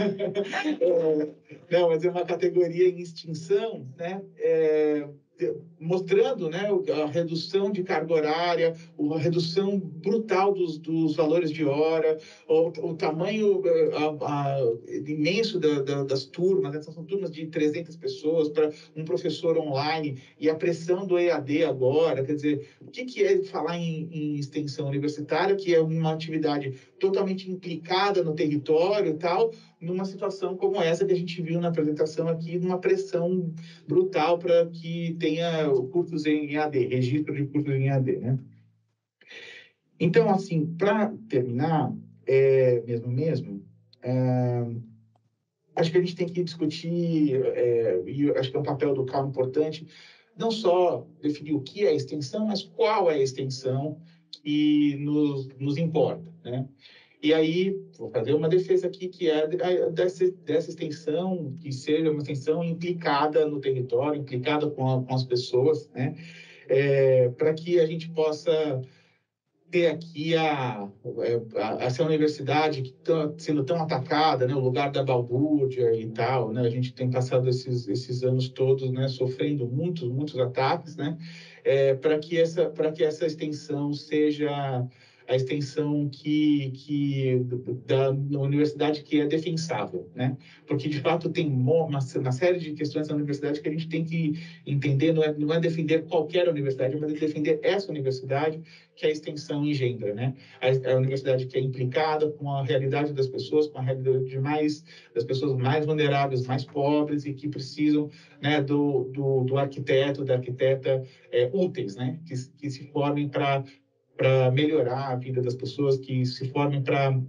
é, não, mas é uma categoria em extinção, né? É, mostrando, né, a redução de carga horária, a redução brutal dos, dos valores de hora, o, o tamanho a, a, imenso da, da, das turmas, né? São turmas de trezentas pessoas para um professor online, e a pressão do E A D agora, quer dizer, o que, que é falar em, em extensão universitária, que é uma atividade totalmente implicada no território e tal, numa situação como essa que a gente viu na apresentação aqui, numa pressão brutal para que tenha cursos em E A D, registro de cursos em E A D, né? Então, assim, para terminar, é, mesmo mesmo, é, acho que a gente tem que discutir, é, e acho que é um papel do C A U importante, não só definir o que é extensão, mas qual é a extensão que nos, nos importa, né? E aí, vou fazer uma defesa aqui, que é dessa, dessa extensão, que seja uma extensão implicada no território, implicada com, a, com as pessoas, né? É, para que a gente possa ter aqui a, a, essa universidade que está sendo tão atacada, né? O lugar da balbúrdia e tal, né? A gente tem passado esses, esses anos todos, né? Sofrendo muitos, muitos ataques, né? É, para que essa, para que essa extensão seja a extensão que, que da, da universidade que é defensável, né? Porque, de fato, tem uma, uma série de questões da universidade que a gente tem que entender, não é, não é defender qualquer universidade, mas é defender essa universidade que a extensão engendra, né? A, a universidade que é implicada com a realidade das pessoas, com a realidade de mais, das pessoas mais vulneráveis, mais pobres e que precisam, né, do, do, do arquiteto, da arquiteta é, úteis, né? Que, que se formem para para melhorar a vida das pessoas, que se formem para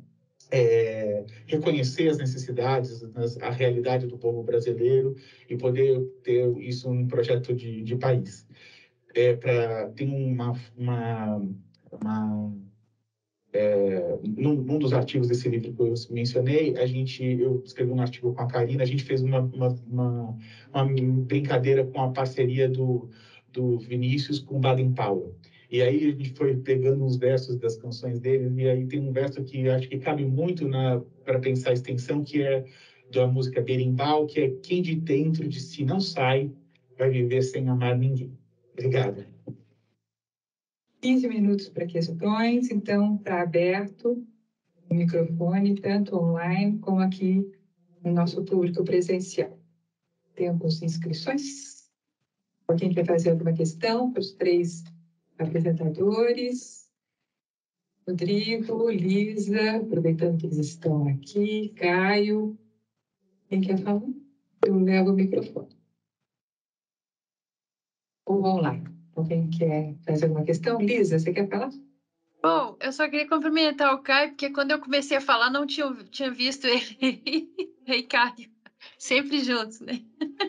é, reconhecer as necessidades, a realidade do povo brasileiro e poder ter isso num projeto de, de país. É, pra, tem uma, uma, uma é, num, num dos artigos desse livro que eu mencionei, a gente, eu escrevi um artigo com a Karina, a gente fez uma, uma, uma, uma brincadeira com a parceria do, do Vinícius com o Baden Powell. E aí a gente foi pegando uns versos das canções dele, e aí tem um verso que acho que cabe muito para pensar a extensão, que é da música Berimbau, que é: quem de dentro de si não sai, vai viver sem amar ninguém. Obrigado.
quinze minutos para questões, então está aberto o microfone, tanto online como aqui no nosso público presencial. Temos inscrições? Alguém quer fazer alguma questão para os três apresentadores? Rodrigo, Lisa, aproveitando que eles estão aqui, Caio. Quem quer falar? Eu levo o microfone. Ou online. Alguém quer fazer alguma questão? Lisa, você quer falar?
Bom, eu só queria cumprimentar o Caio, porque quando eu comecei a falar, não tinha, tinha visto ele e Caio, sempre juntos, né?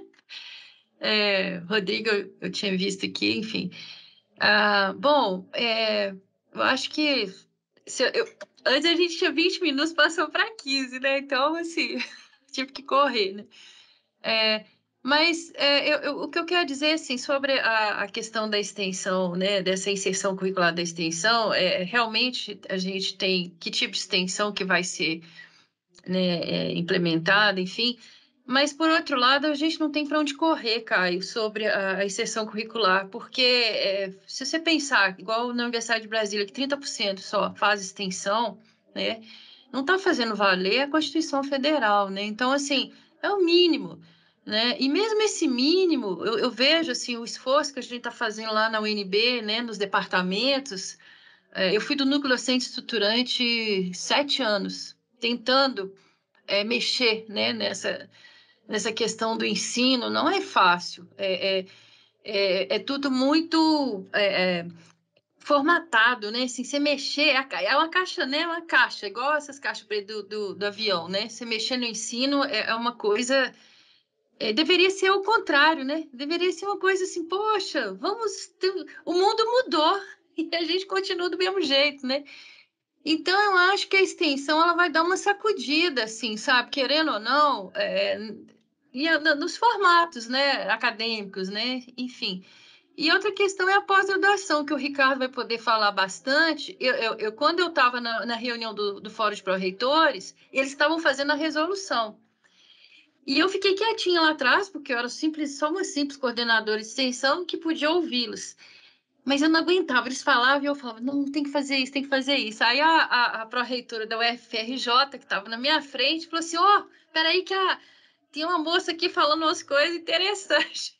É, Rodrigo, eu tinha visto aqui, enfim. Ah, bom, é, eu acho que se eu, eu- antes a gente tinha vinte minutos, passou para quinze, né? Então, assim, tive que correr, né? É, mas é, eu, eu- o que eu quero dizer, assim, sobre a, a questão da extensão, né, dessa inserção curricular da extensão, é realmente a gente tem que tipo de extensão que vai ser, né, é, implementada, enfim. Mas, por outro lado, a gente não tem para onde correr, Caio, sobre a, a inserção curricular, porque é, se você pensar, igual na Universidade de Brasília, que trinta por cento só faz extensão, né, não está fazendo valer a Constituição Federal, né? Então, assim, é o mínimo, né? E mesmo esse mínimo, eu, eu vejo, assim, o esforço que a gente está fazendo lá na U N B, né, nos departamentos. É, eu fui do núcleo docente estruturante sete anos, tentando é, mexer, né, nessa, nessa questão do ensino. Não é fácil, é, é, é, é tudo muito é, é, formatado, né? Assim, você mexer, é uma caixa, né? Uma caixa, igual essas caixas do, do, do avião, né? Você mexer no ensino é, é uma coisa. É, deveria ser o contrário, né? Deveria ser uma coisa assim, poxa, vamos. Ter... O mundo mudou e a gente continua do mesmo jeito, né? Então, eu acho que a extensão ela vai dar uma sacudida, assim, sabe? Querendo ou não, é, e a- nos formatos, né? Acadêmicos, né? Enfim. E outra questão é a pós-graduação, que o Ricardo vai poder falar bastante. Eu, eu, eu quando eu estava na, na reunião do, do Fórum de Pró-Reitores, eles estavam fazendo a resolução. E eu fiquei quietinha lá atrás, porque eu era simples, só uma simples coordenadora de extensão que podia ouvi-los. Mas eu não aguentava, eles falavam e eu falava, não, tem que fazer isso, tem que fazer isso. Aí a, a, a pró-reitora da U F R J, que estava na minha frente, falou assim, ó, oh, peraí que a... tem uma moça aqui falando umas coisas interessantes.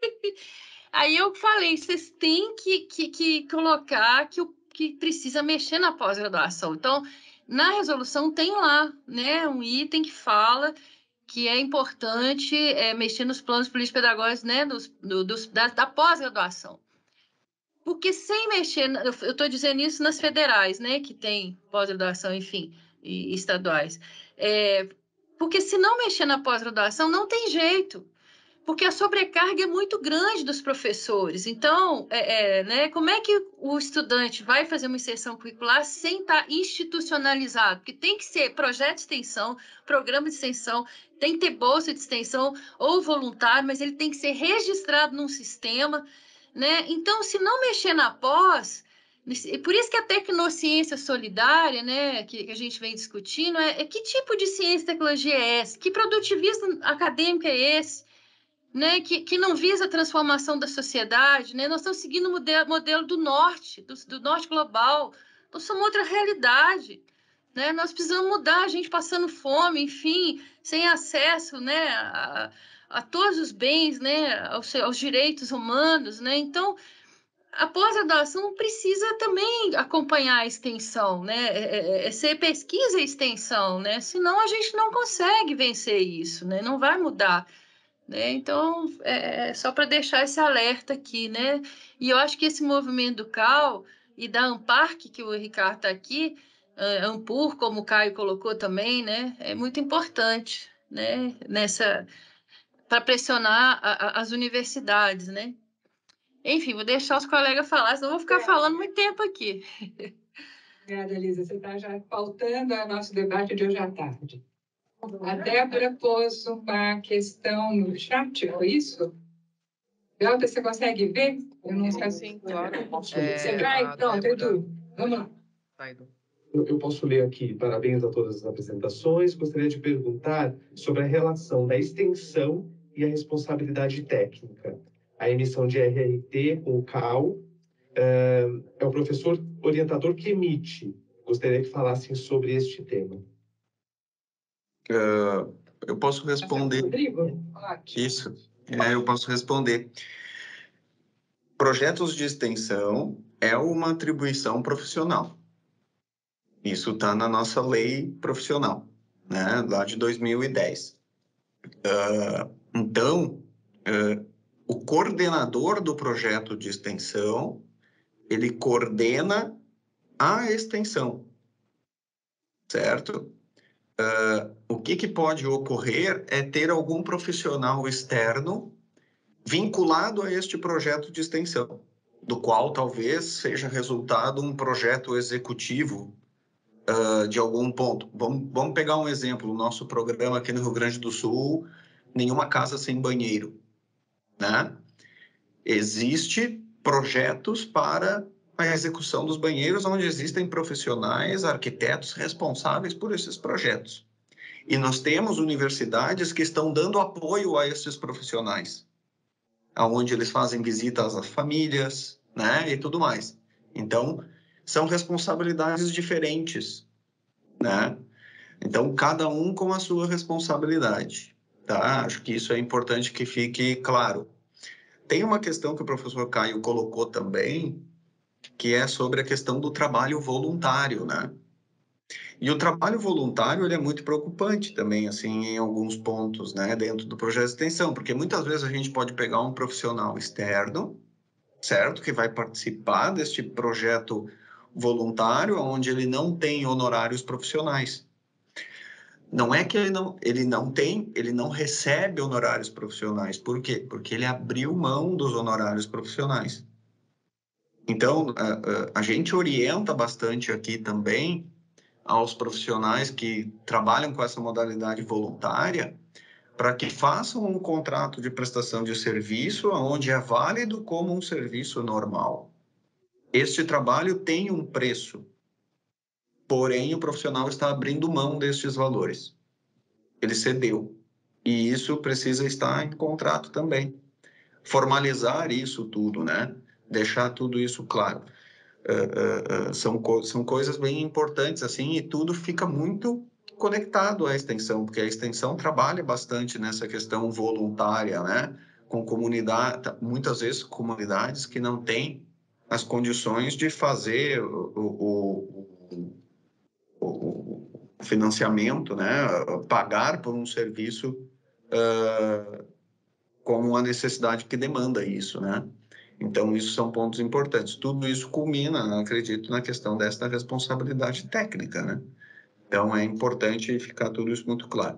Aí eu falei, vocês têm que, que, que colocar que, o, que precisa mexer na pós-graduação. Então, na resolução tem lá, né, um item que fala que é importante é, mexer nos planos político-pedagógicos, né, dos, do, dos, da, da pós-graduação. Porque sem mexer, eu estou dizendo isso nas federais, né, que tem pós-graduação, enfim, e estaduais. É, porque se não mexer na pós-graduação, não tem jeito. Porque a sobrecarga é muito grande dos professores. Então, é, é, né, como é que o estudante vai fazer uma inserção curricular sem estar institucionalizado? Porque tem que ser projeto de extensão, programa de extensão, tem que ter bolsa de extensão ou voluntário, mas ele tem que ser registrado num sistema, né? Então, se não mexer na pós, por isso que a tecnociência solidária, né, que, que a gente vem discutindo, é, é que tipo de ciência e tecnologia é esse? Que produtivismo acadêmico é esse? Né, que, que não visa a transformação da sociedade, né? Nós estamos seguindo o modelo, modelo do norte, do, do norte global. Nós somos outra realidade, né? Nós precisamos mudar, a gente passando fome, enfim, sem acesso, né, a, a todos os bens, né, aos, aos direitos humanos, né? Então, a pós-graduação precisa também acompanhar a extensão, né? É, é, é ser pesquisa e extensão, né? Senão a gente não consegue vencer isso, né? Não vai mudar. Né? Então, é só para deixar esse alerta aqui, né? E eu acho que esse movimento do C A U e da ANPARC, que o Ricardo está aqui, uh, Ampur, como o Caio colocou também, né? É muito importante, né? Nessa, para pressionar a, a, as universidades, né? Enfim, vou deixar os colegas falar, senão eu vou ficar falando muito tempo aqui.
Obrigada, Elisa. Você está já faltando ao nosso debate de hoje à tarde. A Débora pôs uma questão no chat, foi isso? Delta, você consegue ver? Eu não sei.
Sim, claro.
Você
É,
vai?
a
Pronto,
Débora-
Edu. Vamos lá.
Tá, Edu.
Eu, eu posso ler aqui, parabéns a todas as apresentações. Gostaria de perguntar sobre a relação da extensão e a responsabilidade técnica. A emissão de R R T com o C A U é, é o professor orientador que emite. Gostaria que falassem sobre este tema.
Uh, eu posso responder.
Rodrigo?
Isso, é, eu posso responder. Projetos de extensão é uma atribuição profissional. Isso está na nossa lei profissional, né, lá de dois mil e dez. Uh, então, uh, o coordenador do projeto de extensão, ele coordena a extensão, certo? Uh, o que, que pode ocorrer é ter algum profissional externo vinculado a este projeto de extensão, do qual talvez seja resultado um projeto executivo uh, de algum ponto. Vamos, vamos pegar um exemplo, o nosso programa aqui no Rio Grande do Sul, Nenhuma Casa Sem Banheiro, né? Existe projetos para a execução dos banheiros, onde existem profissionais, arquitetos responsáveis por esses projetos. E nós temos universidades que estão dando apoio a esses profissionais, onde eles fazem visitas às famílias, né, e tudo mais. Então, são responsabilidades diferentes, né? Então, cada um com a sua responsabilidade, tá? Acho que isso é importante que fique claro. Tem uma questão que o professor Caio colocou também, que é sobre a questão do trabalho voluntário, né? E o trabalho voluntário, ele é muito preocupante também, assim, em alguns pontos, né, dentro do projeto de extensão, porque muitas vezes a gente pode pegar um profissional externo, certo, que vai participar deste projeto voluntário, onde ele não tem honorários profissionais. Não é que ele não, ele não tem, ele não recebe honorários profissionais. Por quê? Porque ele abriu mão dos honorários profissionais. Então, a, a, a gente orienta bastante aqui também aos profissionais que trabalham com essa modalidade voluntária para que façam um contrato de prestação de serviço onde é válido como um serviço normal. Este trabalho tem um preço, porém o profissional está abrindo mão destes valores. Ele cedeu. E isso precisa estar em contrato também. Formalizar isso tudo, né? Deixar tudo isso claro. Uh, uh, uh, são, co são coisas bem importantes, assim, e tudo fica muito conectado à extensão, porque a extensão trabalha bastante nessa questão voluntária, né? Com comunidade, muitas vezes comunidades que não têm as condições de fazer o, o, o, o financiamento, né? Pagar por um serviço uh, como a necessidade que demanda isso, né? Então, isso são pontos importantes. Tudo isso culmina, acredito, na questão desta responsabilidade técnica, né? Então, é importante ficar tudo isso muito claro.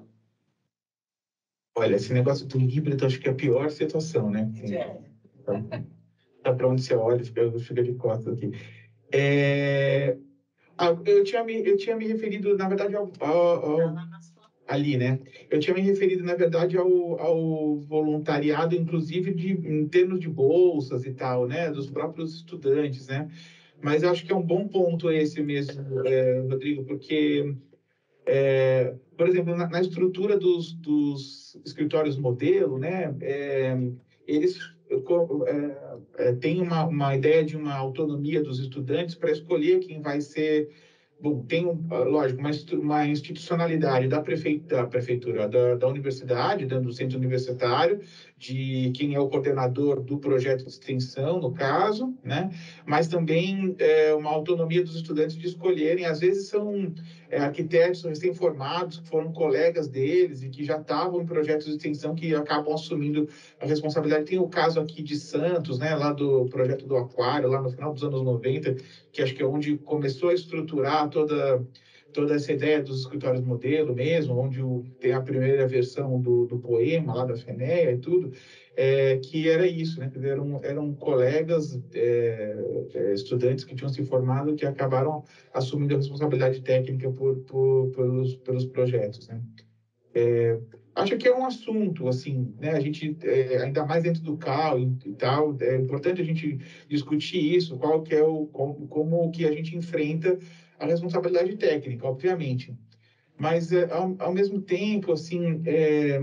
Olha, esse negócio do híbrido, acho que é a pior situação, né? Tá, tá para onde você olha, fica, fica de costas aqui. É... Ah, eu, tinha me, eu tinha me referido, na verdade, ao, ao, ao... ali, né? Eu tinha me referido, na verdade, ao, ao voluntariado, inclusive de, em termos de bolsas e tal, né? Dos próprios estudantes, né? Mas eu acho que é um bom ponto esse mesmo, é, Rodrigo, porque, é, por exemplo, na, na estrutura dos, dos escritórios modelo, né? É, eles é, é, têm uma, uma ideia de uma autonomia dos estudantes para escolher quem vai ser. Bom, tem, lógico, uma, uma institucionalidade da, prefeita, da prefeitura, da, da universidade, dentro do centro universitário, de quem é o coordenador do projeto de extensão, no caso, né? Mas também é, uma autonomia dos estudantes de escolherem, às vezes são é, arquitetos recém-formados, que foram colegas deles e que já estavam em projetos de extensão que acabam assumindo a responsabilidade. Tem o caso aqui de Santos, né, lá do projeto do Aquário, lá no final dos anos noventa, que acho que é onde começou a estruturar toda, toda essa ideia dos escritórios modelo mesmo, onde o, tem a primeira versão do, do poema lá da FENEA e tudo, é, que era isso, né? Eram, eram colegas, é, é, estudantes que tinham se formado que acabaram assumindo a responsabilidade técnica por, por, pelos, pelos projetos, né? É, acho que é um assunto, assim, né? A gente, é, ainda mais dentro do C A U e, e tal, é importante a gente discutir isso, qual que é o, como, como que a gente enfrenta a responsabilidade técnica, obviamente. Mas, é, ao, ao mesmo tempo, assim, é,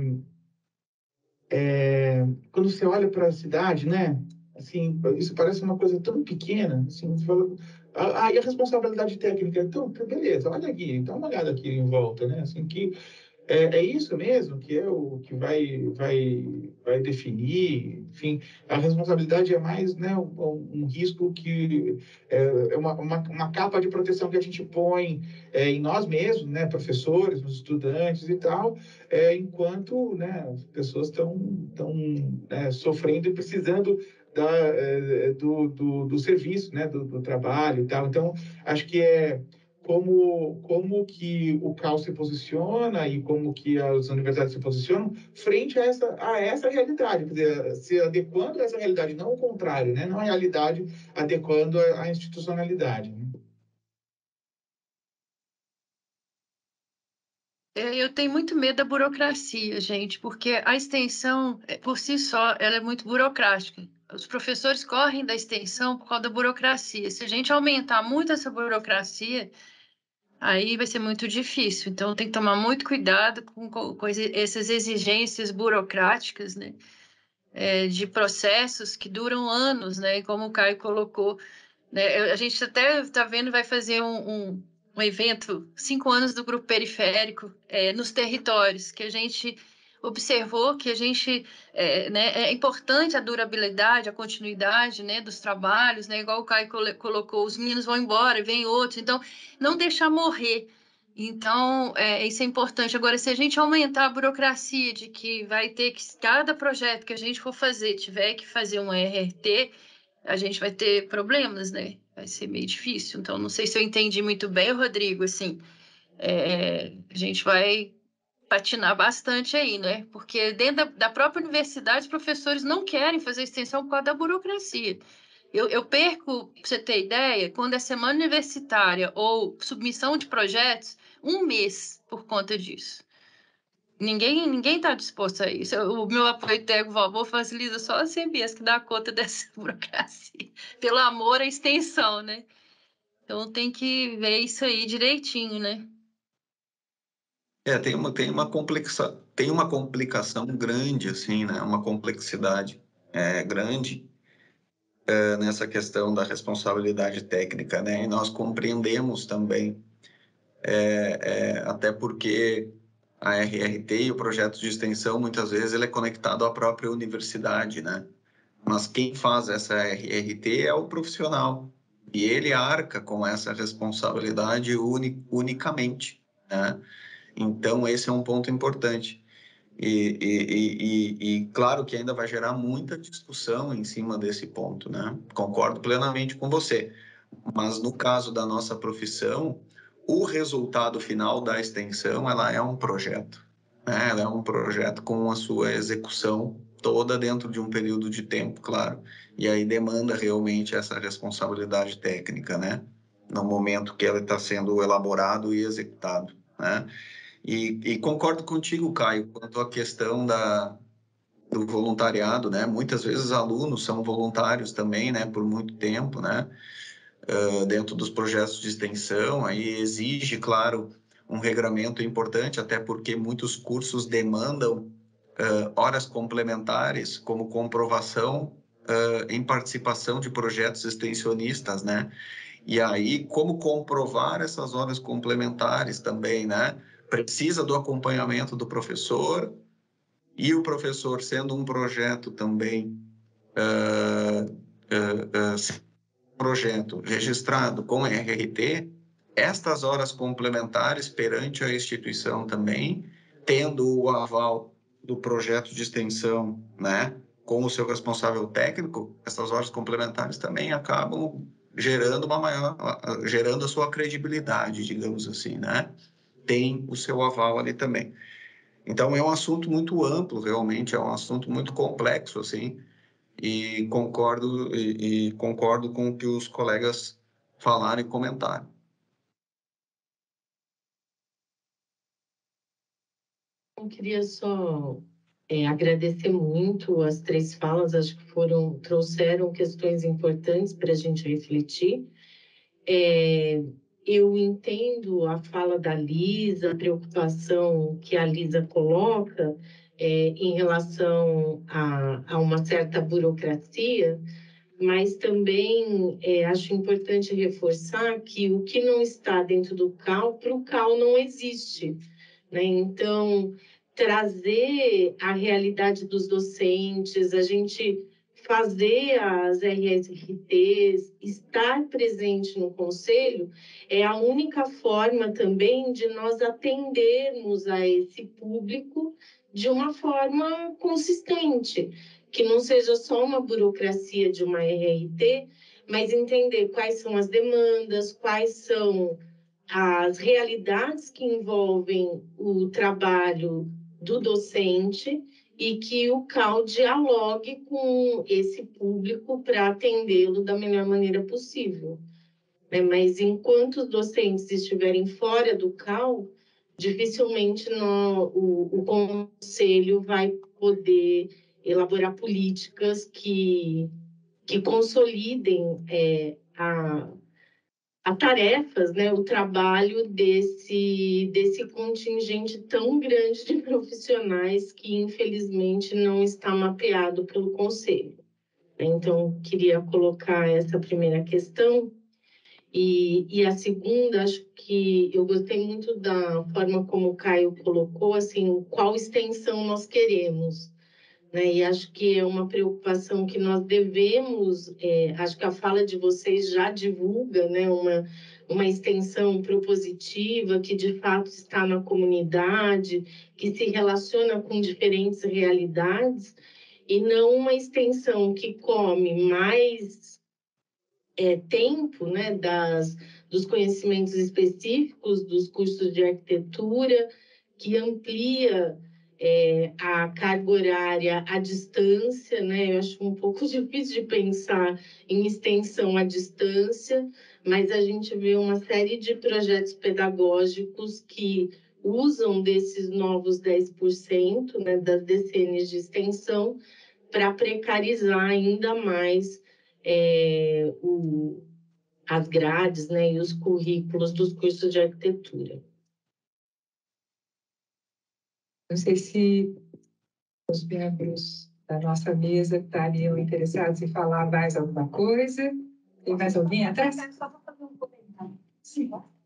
é, quando você olha para a cidade, né? Assim, isso parece uma coisa tão pequena, assim, você fala, ah, ah, e a responsabilidade técnica? Então, beleza, olha aqui, dá uma olhada aqui em volta, né? Assim, que é, é isso mesmo que é o que vai, vai, vai definir, enfim, a responsabilidade é mais, né, um, um risco que é, é uma, uma, uma capa de proteção que a gente põe é, em nós mesmos, né, professores, nos estudantes e tal, é, enquanto, né, as pessoas estão estão é, sofrendo e precisando da, é, do, do, do serviço, né, do, do trabalho e tal. Então, acho que é como, como que o C A U se posiciona e como que as universidades se posicionam frente a essa, a essa realidade, quer dizer, se adequando a essa realidade, não o contrário, né? Não a realidade adequando a, a institucionalidade. Né?
É, eu tenho muito medo da burocracia, gente, porque a extensão, é, por si só, ela é muito burocrática. Os professores correm da extensão por causa da burocracia. Se a gente aumentar muito essa burocracia, aí vai ser muito difícil. Então, tem que tomar muito cuidado com, com, com essas exigências burocráticas, né? É, de processos que duram anos, né? E como o Caio colocou, né? A gente até está vendo, vai fazer um, um, um evento, cinco anos do Grupo Periférico, é, nos territórios, que a gente observou que a gente, é, né, é importante a durabilidade, a continuidade, né, dos trabalhos, né? Igual o Caio colocou, os meninos vão embora, vem outros, então, não deixar morrer. Então, é, isso é importante. Agora, se a gente aumentar a burocracia de que vai ter que, cada projeto que a gente for fazer, tiver que fazer um R R T, a gente vai ter problemas, né? Vai ser meio difícil. Então, não sei se eu entendi muito bem, Rodrigo, assim, é, a gente vai patinar bastante aí, né? Porque dentro da, da própria universidade, os professores não querem fazer extensão por causa da burocracia. Eu, eu perco, para você ter ideia, quando é semana universitária ou submissão de projetos, um mês por conta disso. Ninguém ninguém está disposto a isso. O meu apoio técnico valor facilita só a C B S que dá conta dessa burocracia. Pelo amor à extensão, né? Então tem que ver isso aí direitinho, né?
É, tem uma, tem uma complexa, tem uma complicação grande, assim, né? Uma complexidade é, grande é, nessa questão da responsabilidade técnica, né? E nós compreendemos também, é, é, até porque a R R T e o projeto de extensão, muitas vezes, ele é conectado à própria universidade, né? Mas quem faz essa R R T é o profissional, e ele arca com essa responsabilidade uni, unicamente, né? Então, esse é um ponto importante. E, e, e, e, claro que ainda vai gerar muita discussão em cima desse ponto, né? Concordo plenamente com você. Mas no caso da nossa profissão, o resultado final da extensão, ela é um projeto, né? Ela é um projeto com a sua execução toda dentro de um período de tempo, claro. E aí demanda realmente essa responsabilidade técnica, né? No momento que ela está sendo elaborado e executado, né? E, e concordo contigo, Caio, quanto à questão da, do voluntariado, né? Muitas vezes alunos são voluntários também, né? Por muito tempo, né? Uh, dentro dos projetos de extensão, aí exige, claro, um regramento importante, até porque muitos cursos demandam uh, horas complementares como comprovação uh, em participação de projetos extensionistas, né? E aí, como comprovar essas horas complementares também, né? Precisa do acompanhamento do professor, e o professor, sendo um projeto também, uh, uh, uh, projeto registrado com R R T, estas horas complementares perante a instituição também, tendo o aval do projeto de extensão, né, com o seu responsável técnico, essas horas complementares também acabam gerando uma maior, gerando a sua credibilidade, digamos assim, né? Tem o seu aval ali também. Então é um assunto muito amplo, realmente é um assunto muito complexo, assim, e concordo e, e concordo com o que os colegas falaram e comentaram.
Eu queria só é, agradecer muito as três falas, acho que foram, trouxeram questões importantes para a gente refletir. É, eu entendo a fala da Lisa, a preocupação que a Lisa coloca é, em relação a, a uma certa burocracia, mas também é, acho importante reforçar que o que não está dentro do C A U, para o C A U não existe, né? Então, trazer a realidade dos docentes, a gente fazer as R S R Ts, estar presente no conselho, é a única forma também de nós atendermos a esse público de uma forma consistente, que não seja só uma burocracia de uma R R T, mas entender quais são as demandas, quais são as realidades que envolvem o trabalho do docente e que o C A U dialogue com esse público para atendê-lo da melhor maneira possível. Né? Mas enquanto os docentes estiverem fora do C A U, dificilmente no, o, o conselho vai poder elaborar políticas que, que consolidem é, a a tarefas, né, o trabalho desse, desse contingente tão grande de profissionais que, infelizmente, não está mapeado pelo Conselho. Então, queria colocar essa primeira questão. E, e a segunda, acho que eu gostei muito da forma como o Caio colocou, assim, qual extensão nós queremos. Né? E acho que é uma preocupação que nós devemos, é, acho que a fala de vocês já divulga, né, uma, uma extensão propositiva que de fato está na comunidade, que se relaciona com diferentes realidades, e não uma extensão que come mais é, tempo, né, das, dos conhecimentos específicos dos cursos de arquitetura, que amplia é, a carga horária à distância, né? Eu acho um pouco difícil de pensar em extensão à distância, mas a gente vê uma série de projetos pedagógicos que usam desses novos dez por cento, né, das D C Ns de extensão para precarizar ainda mais é, o, as grades, né, e os currículos dos cursos de arquitetura.
Não sei se os membros da nossa mesa estariam interessados em falar mais alguma coisa. Tem mais alguém atrás?
Só para fazer um comentário. Sim.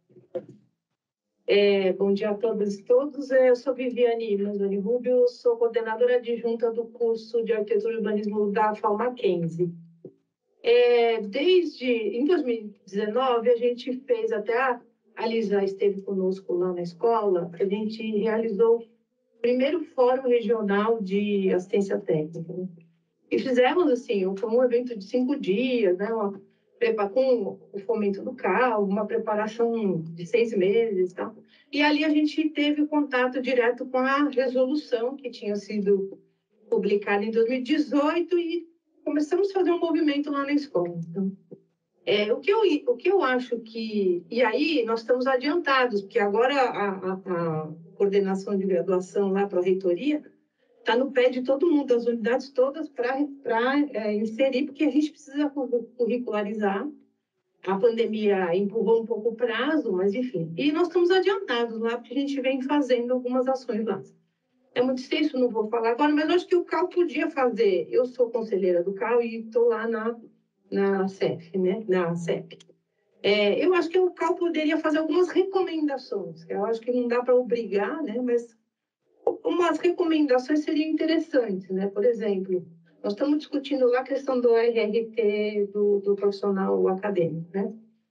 É, bom dia a todas e todos. Eu sou Viviane Manzoni Rubio, sou coordenadora adjunta do curso de Arquitetura e Urbanismo da F A U Mackenzie. É, desde em dois mil e dezenove, a gente fez, até a, a Lisa esteve conosco lá na escola, a gente realizou o primeiro Fórum Regional de Assistência Técnica. Né? E fizemos, assim, foi um evento de cinco dias, né? Uma, com o fomento do C A U, uma preparação de seis meses e tal. E ali a gente teve contato direto com a resolução que tinha sido publicada em dois mil e dezoito e começamos a fazer um movimento lá na escola. Então, é, o, que eu, o que eu acho que... E aí nós estamos adiantados, porque agora a, a, a coordenação de graduação lá para a reitoria está no pé de todo mundo, das unidades todas, para é, inserir, porque a gente precisa curricularizar. A pandemia empurrou um pouco o prazo, mas enfim. E nós estamos adiantados lá, porque a gente vem fazendo algumas ações lá. É muito extenso, não vou falar agora, mas eu acho que o C A U podia fazer. Eu sou conselheira do C A U e estou lá na, na C E F, né? Na C E P. É, eu acho que o C A U poderia fazer algumas recomendações. Eu acho que não dá para obrigar, né? Mas umas recomendações seriam interessantes, né? Por exemplo, nós estamos discutindo lá a questão do R R T do, do profissional acadêmico, né?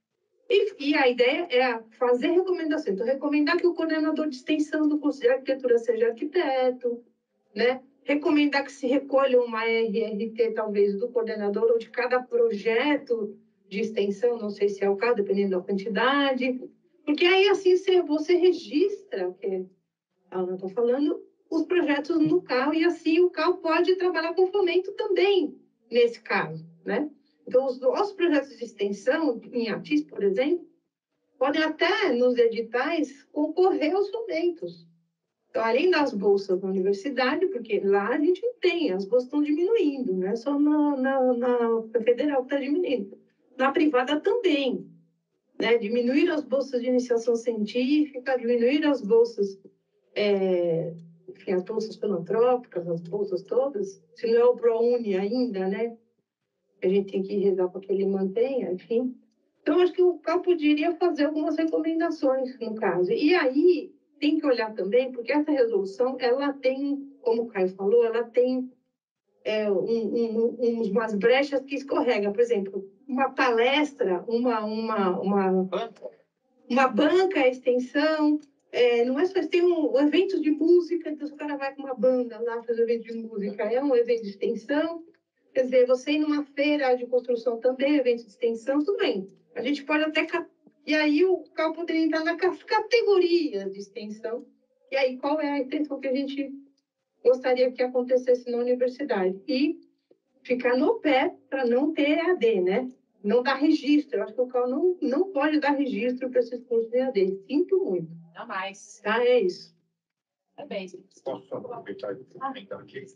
E, e a ideia é fazer recomendação. Então, recomendar que o coordenador de extensão do curso de arquitetura seja arquiteto, né? Recomendar que se recolha uma R R T, talvez, do coordenador ou de cada projeto de extensão, não sei se é o caso, dependendo da quantidade. Porque aí, assim, você, você registra, que a Ana está falando, os projetos no C A U, e assim o C A U pode trabalhar com fomento também, nesse caso, né? Então, os nossos projetos de extensão, em ATIS, por exemplo, podem até, nos editais, concorrer aos fomentos. Então, além das bolsas na universidade, porque lá a gente não tem, as bolsas estão diminuindo, não é só na, na, na federal que está diminuindo. Na privada também, né? Diminuir as bolsas de iniciação científica, diminuir as bolsas, é, enfim, as bolsas filantrópicas, as bolsas todas, se não é o ProUni ainda, né? A gente tem que rezar para que ele mantenha, enfim. Então, acho que o C A U poderia fazer algumas recomendações, no caso. E aí, tem que olhar também, porque essa resolução, ela tem, como o Caio falou, ela tem é, um, um, um, umas brechas que escorregam. Por exemplo, uma palestra, uma, uma, uma, uma banca, extensão, é, não é só isso, tem um, um evento de música, então o cara vai com uma banda lá fazer um evento de música, é um evento de extensão. Quer dizer, você ir numa feira de construção também, evento de extensão, tudo bem. A gente pode até... E aí o C A U poderia entrar nas categorias de extensão. E aí, qual é a extensão que a gente gostaria que acontecesse na universidade? E ficar no pé para não ter E A D, né? Não dar registro. Eu acho que o C A U não, não pode dar registro para esses cursos de E A D. Sinto muito.
Não mais.
Tá, é isso.
Tá bem.
Posso só aproveitar e comentar aqui?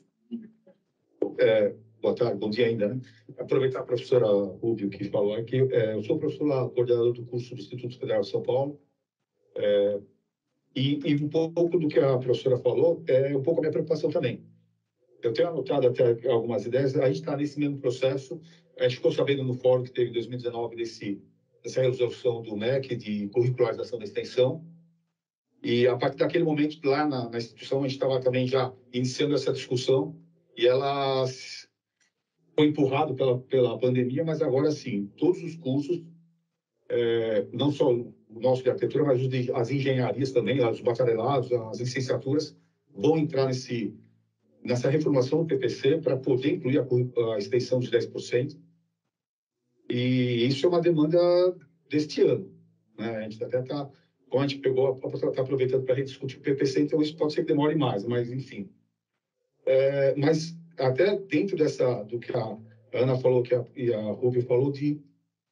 É, boa tarde, bom dia ainda, né? Aproveitar a professora Rubio que falou aqui. É, eu sou professor lá, coordenador do curso do Instituto Federal de São Paulo. É, e, e um pouco do que a professora falou é um pouco a minha preocupação também. Eu tenho anotado até algumas ideias, a gente está nesse mesmo processo. A gente ficou sabendo no fórum que teve em dois mil e dezenove desse, dessa resolução do M E C de curricularização da extensão. E a partir daquele momento, lá na, na instituição, a gente estava também já iniciando essa discussão e ela foi empurrado pela, pela pandemia, mas agora sim, todos os cursos, é, não só o nosso de arquitetura, mas os de, as engenharias também, os bacharelados, as licenciaturas, vão entrar nesse, nessa reformulação do P P C para poder incluir a, a extensão de dez por cento. E isso é uma demanda deste ano, né? A gente até está, como a gente pegou, está aproveitando para rediscutir o P P C, então isso pode ser que demore mais, mas enfim. É, mas até dentro dessa, do que a Ana falou que a, e a Rubio falou, de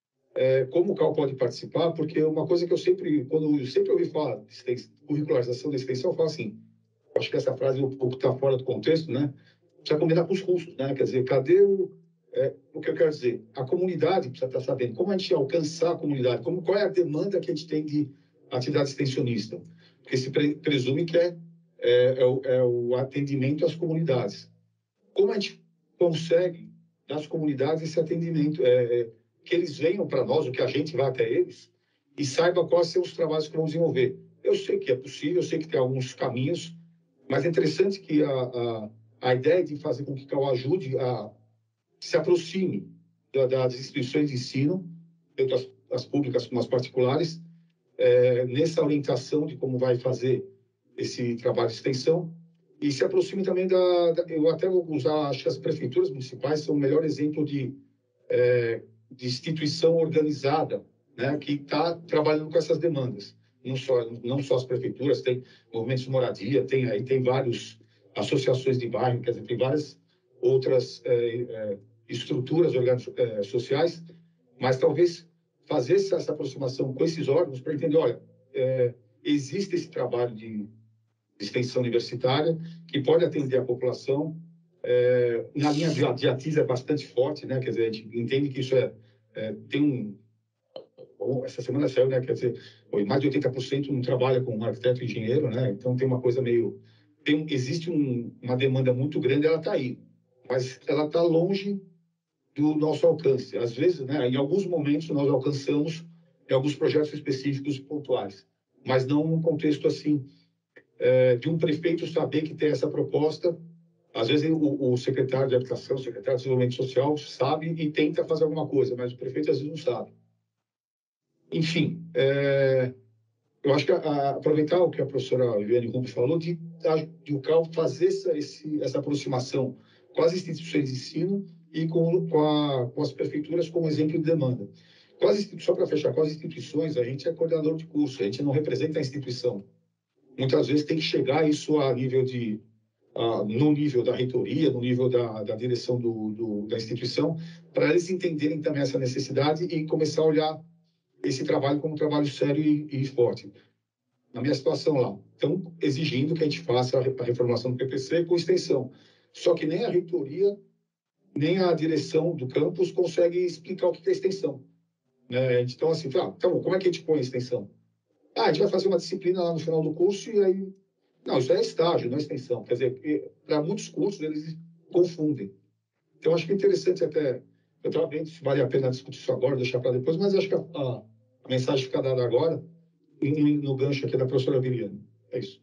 é, como o C A U pode participar, porque uma coisa que eu sempre, quando eu sempre ouvi falar de curricularização da extensão, eu falo assim, acho que essa frase um pouco está fora do contexto, né? Precisa combinar com os cursos, né? Quer dizer, cadê o... É, o que eu quero dizer? A comunidade precisa estar sabendo como a gente alcançar a comunidade, como, qual é a demanda que a gente tem de atividade extensionista. Porque se pre, presume que é, é, é, o, é o atendimento às comunidades. Como a gente consegue, nas comunidades, esse atendimento? É, é, que eles venham para nós, ou que a gente vá até eles, e saiba quais são os trabalhos que vão desenvolver. Eu sei que é possível, eu sei que tem alguns caminhos, mas é interessante que a, a, a ideia de fazer com que o C A U ajude a se aproxime da, das instituições de ensino, tanto as, as públicas como as particulares, é, nessa orientação de como vai fazer esse trabalho de extensão, e se aproxime também da, da... Eu até vou usar, acho que as prefeituras municipais são o melhor exemplo de, é, de instituição organizada, né, que está trabalhando com essas demandas. Não só, não só as prefeituras, tem movimentos de moradia, tem aí tem várias associações de bairro, quer dizer, tem várias outras é, é, estruturas é, sociais, mas talvez fazer essa, essa aproximação com esses órgãos para entender, olha, é, existe esse trabalho de, de extensão universitária que pode atender a população. É, na linha de, de ATIS é bastante forte, né? Quer dizer, a gente entende que isso é, é tem um... Bom, essa semana saiu, né? Quer dizer, mais de oitenta por cento não trabalha com arquiteto e engenheiro, né? Então tem uma coisa meio... Tem, existe um, uma demanda muito grande, ela está aí, mas ela está longe do nosso alcance. Às vezes, né, em alguns momentos, nós alcançamos em alguns projetos específicos pontuais, mas não num contexto assim, é, de um prefeito saber que tem essa proposta. Às vezes, o, o secretário de Habitação, o secretário de Desenvolvimento Social sabe e tenta fazer alguma coisa, mas o prefeito às vezes não sabe. enfim, é, eu acho que a, a, aproveitar o que a professora Viviane Rubio falou, de, de o C A U fazer essa, esse, essa aproximação com as instituições de ensino e com, com, a, com as prefeituras como exemplo de demanda. Com as, só para fechar, com as instituições, a gente é coordenador de curso, a gente não representa a instituição. Muitas vezes tem que chegar isso a nível de, uh, no nível da reitoria, no nível da, da direção do, do, da instituição, para eles entenderem também essa necessidade e começar a olhar esse trabalho como um trabalho sério e, e forte. Na minha situação lá, estão exigindo que a gente faça a reformulação do P P C com extensão. Só que nem a reitoria, nem a direção do campus consegue explicar o que é extensão. Né? Então, assim, ah, tá bom, como é que a gente põe a extensão? Ah, a gente vai fazer uma disciplina lá no final do curso e aí... Não, isso é estágio, não é extensão. Quer dizer, para muitos cursos eles confundem. Então, acho que é interessante até... Eu estava vendo se vale a pena discutir isso agora, deixar para depois, mas acho que a, a, a mensagem fica dada agora no, no gancho aqui da professora Viviane. É isso.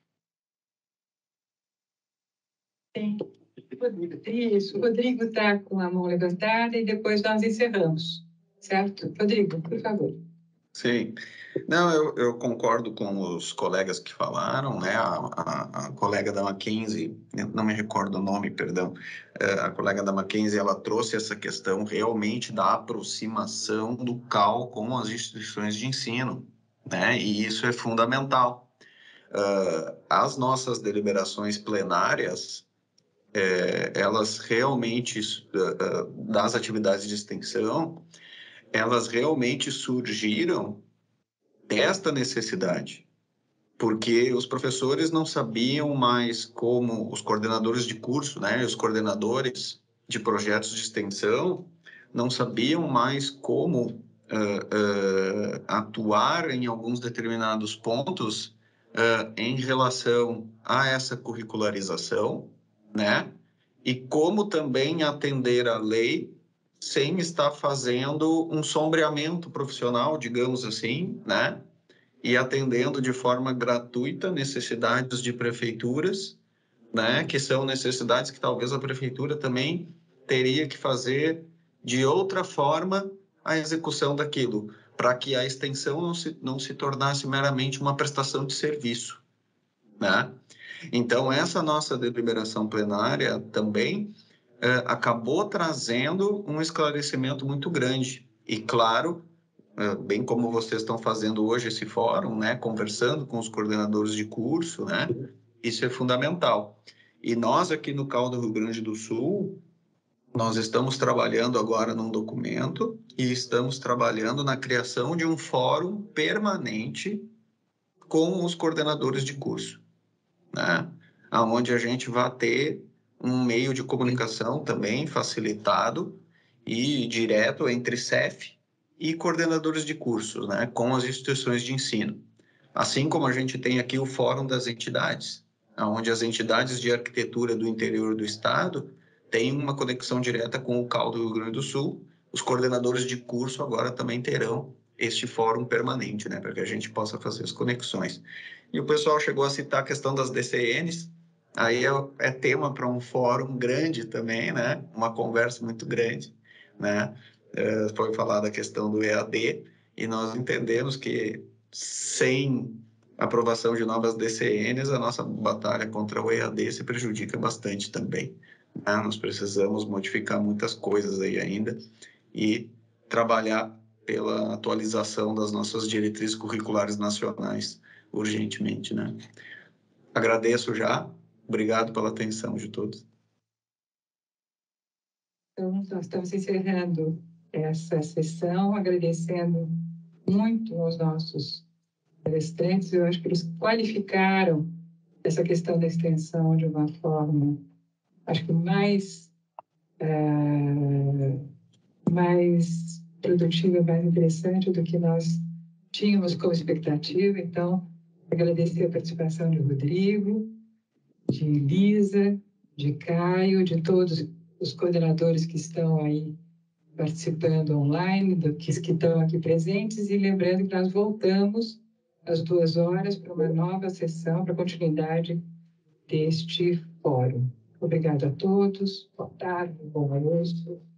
Sim. Isso, o Rodrigo está com a mão levantada e depois nós encerramos, certo? Rodrigo, por favor.
Sim. Não, eu, eu concordo com os colegas que falaram, né? A, a, a colega da Mackenzie, não me recordo o nome, perdão, a colega da Mackenzie, ela trouxe essa questão realmente da aproximação do C A U com as instituições de ensino, né? E isso é fundamental. Uh, as nossas deliberações plenárias, é, elas realmente, uh, uh, das atividades de extensão, elas realmente surgiram desta necessidade, porque os professores não sabiam mais como, os coordenadores de curso, né, os coordenadores de projetos de extensão, não sabiam mais como uh, uh, atuar em alguns determinados pontos uh, em relação a essa curricularização, né, e como também atender à lei sem estar fazendo um sombreamento profissional, digamos assim, né? E atendendo de forma gratuita necessidades de prefeituras, né? Que são necessidades que talvez a prefeitura também teria que fazer de outra forma a execução daquilo, para que a extensão não se, não se tornasse meramente uma prestação de serviço, né? Então, essa nossa deliberação plenária também Uh, acabou trazendo um esclarecimento muito grande. E, claro, uh, bem como vocês estão fazendo hoje esse fórum, né, conversando com os coordenadores de curso, né, isso é fundamental. E nós aqui no C A U do Rio Grande do Sul, nós estamos trabalhando agora num documento e estamos trabalhando na criação de um fórum permanente com os coordenadores de curso, né, onde a gente vai ter um meio de comunicação também facilitado e direto entre C E F e coordenadores de cursos, né, com as instituições de ensino. Assim como a gente tem aqui o Fórum das Entidades, onde as entidades de arquitetura do interior do estado têm uma conexão direta com o C A U do Rio Grande do Sul. Os coordenadores de curso agora também terão este fórum permanente, né, para que a gente possa fazer as conexões. E o pessoal chegou a citar a questão das D C Ns, aí é, é tema para um fórum grande também, né? Uma conversa muito grande, né? É, foi falada a questão do E A D e nós entendemos que sem aprovação de novas D C Ns, a nossa batalha contra o E A D se prejudica bastante também, né? Nós precisamos modificar muitas coisas aí ainda e trabalhar pela atualização das nossas diretrizes curriculares nacionais urgentemente, né? Agradeço já. Obrigado pela atenção de todos.
Então, nós estamos encerrando essa sessão, agradecendo muito aos nossos palestrantes. Eu acho que eles qualificaram essa questão da extensão de uma forma, acho que mais, é, mais produtiva, mais interessante do que nós tínhamos como expectativa. Então, agradecer a participação de Rodrigo, de Lisa, de Caio, de todos os coordenadores que estão aí participando online, do, que, que estão aqui presentes, e lembrando que nós voltamos às duas horas para uma nova sessão, para a continuidade deste fórum. Obrigado a todos, boa tarde, bom almoço.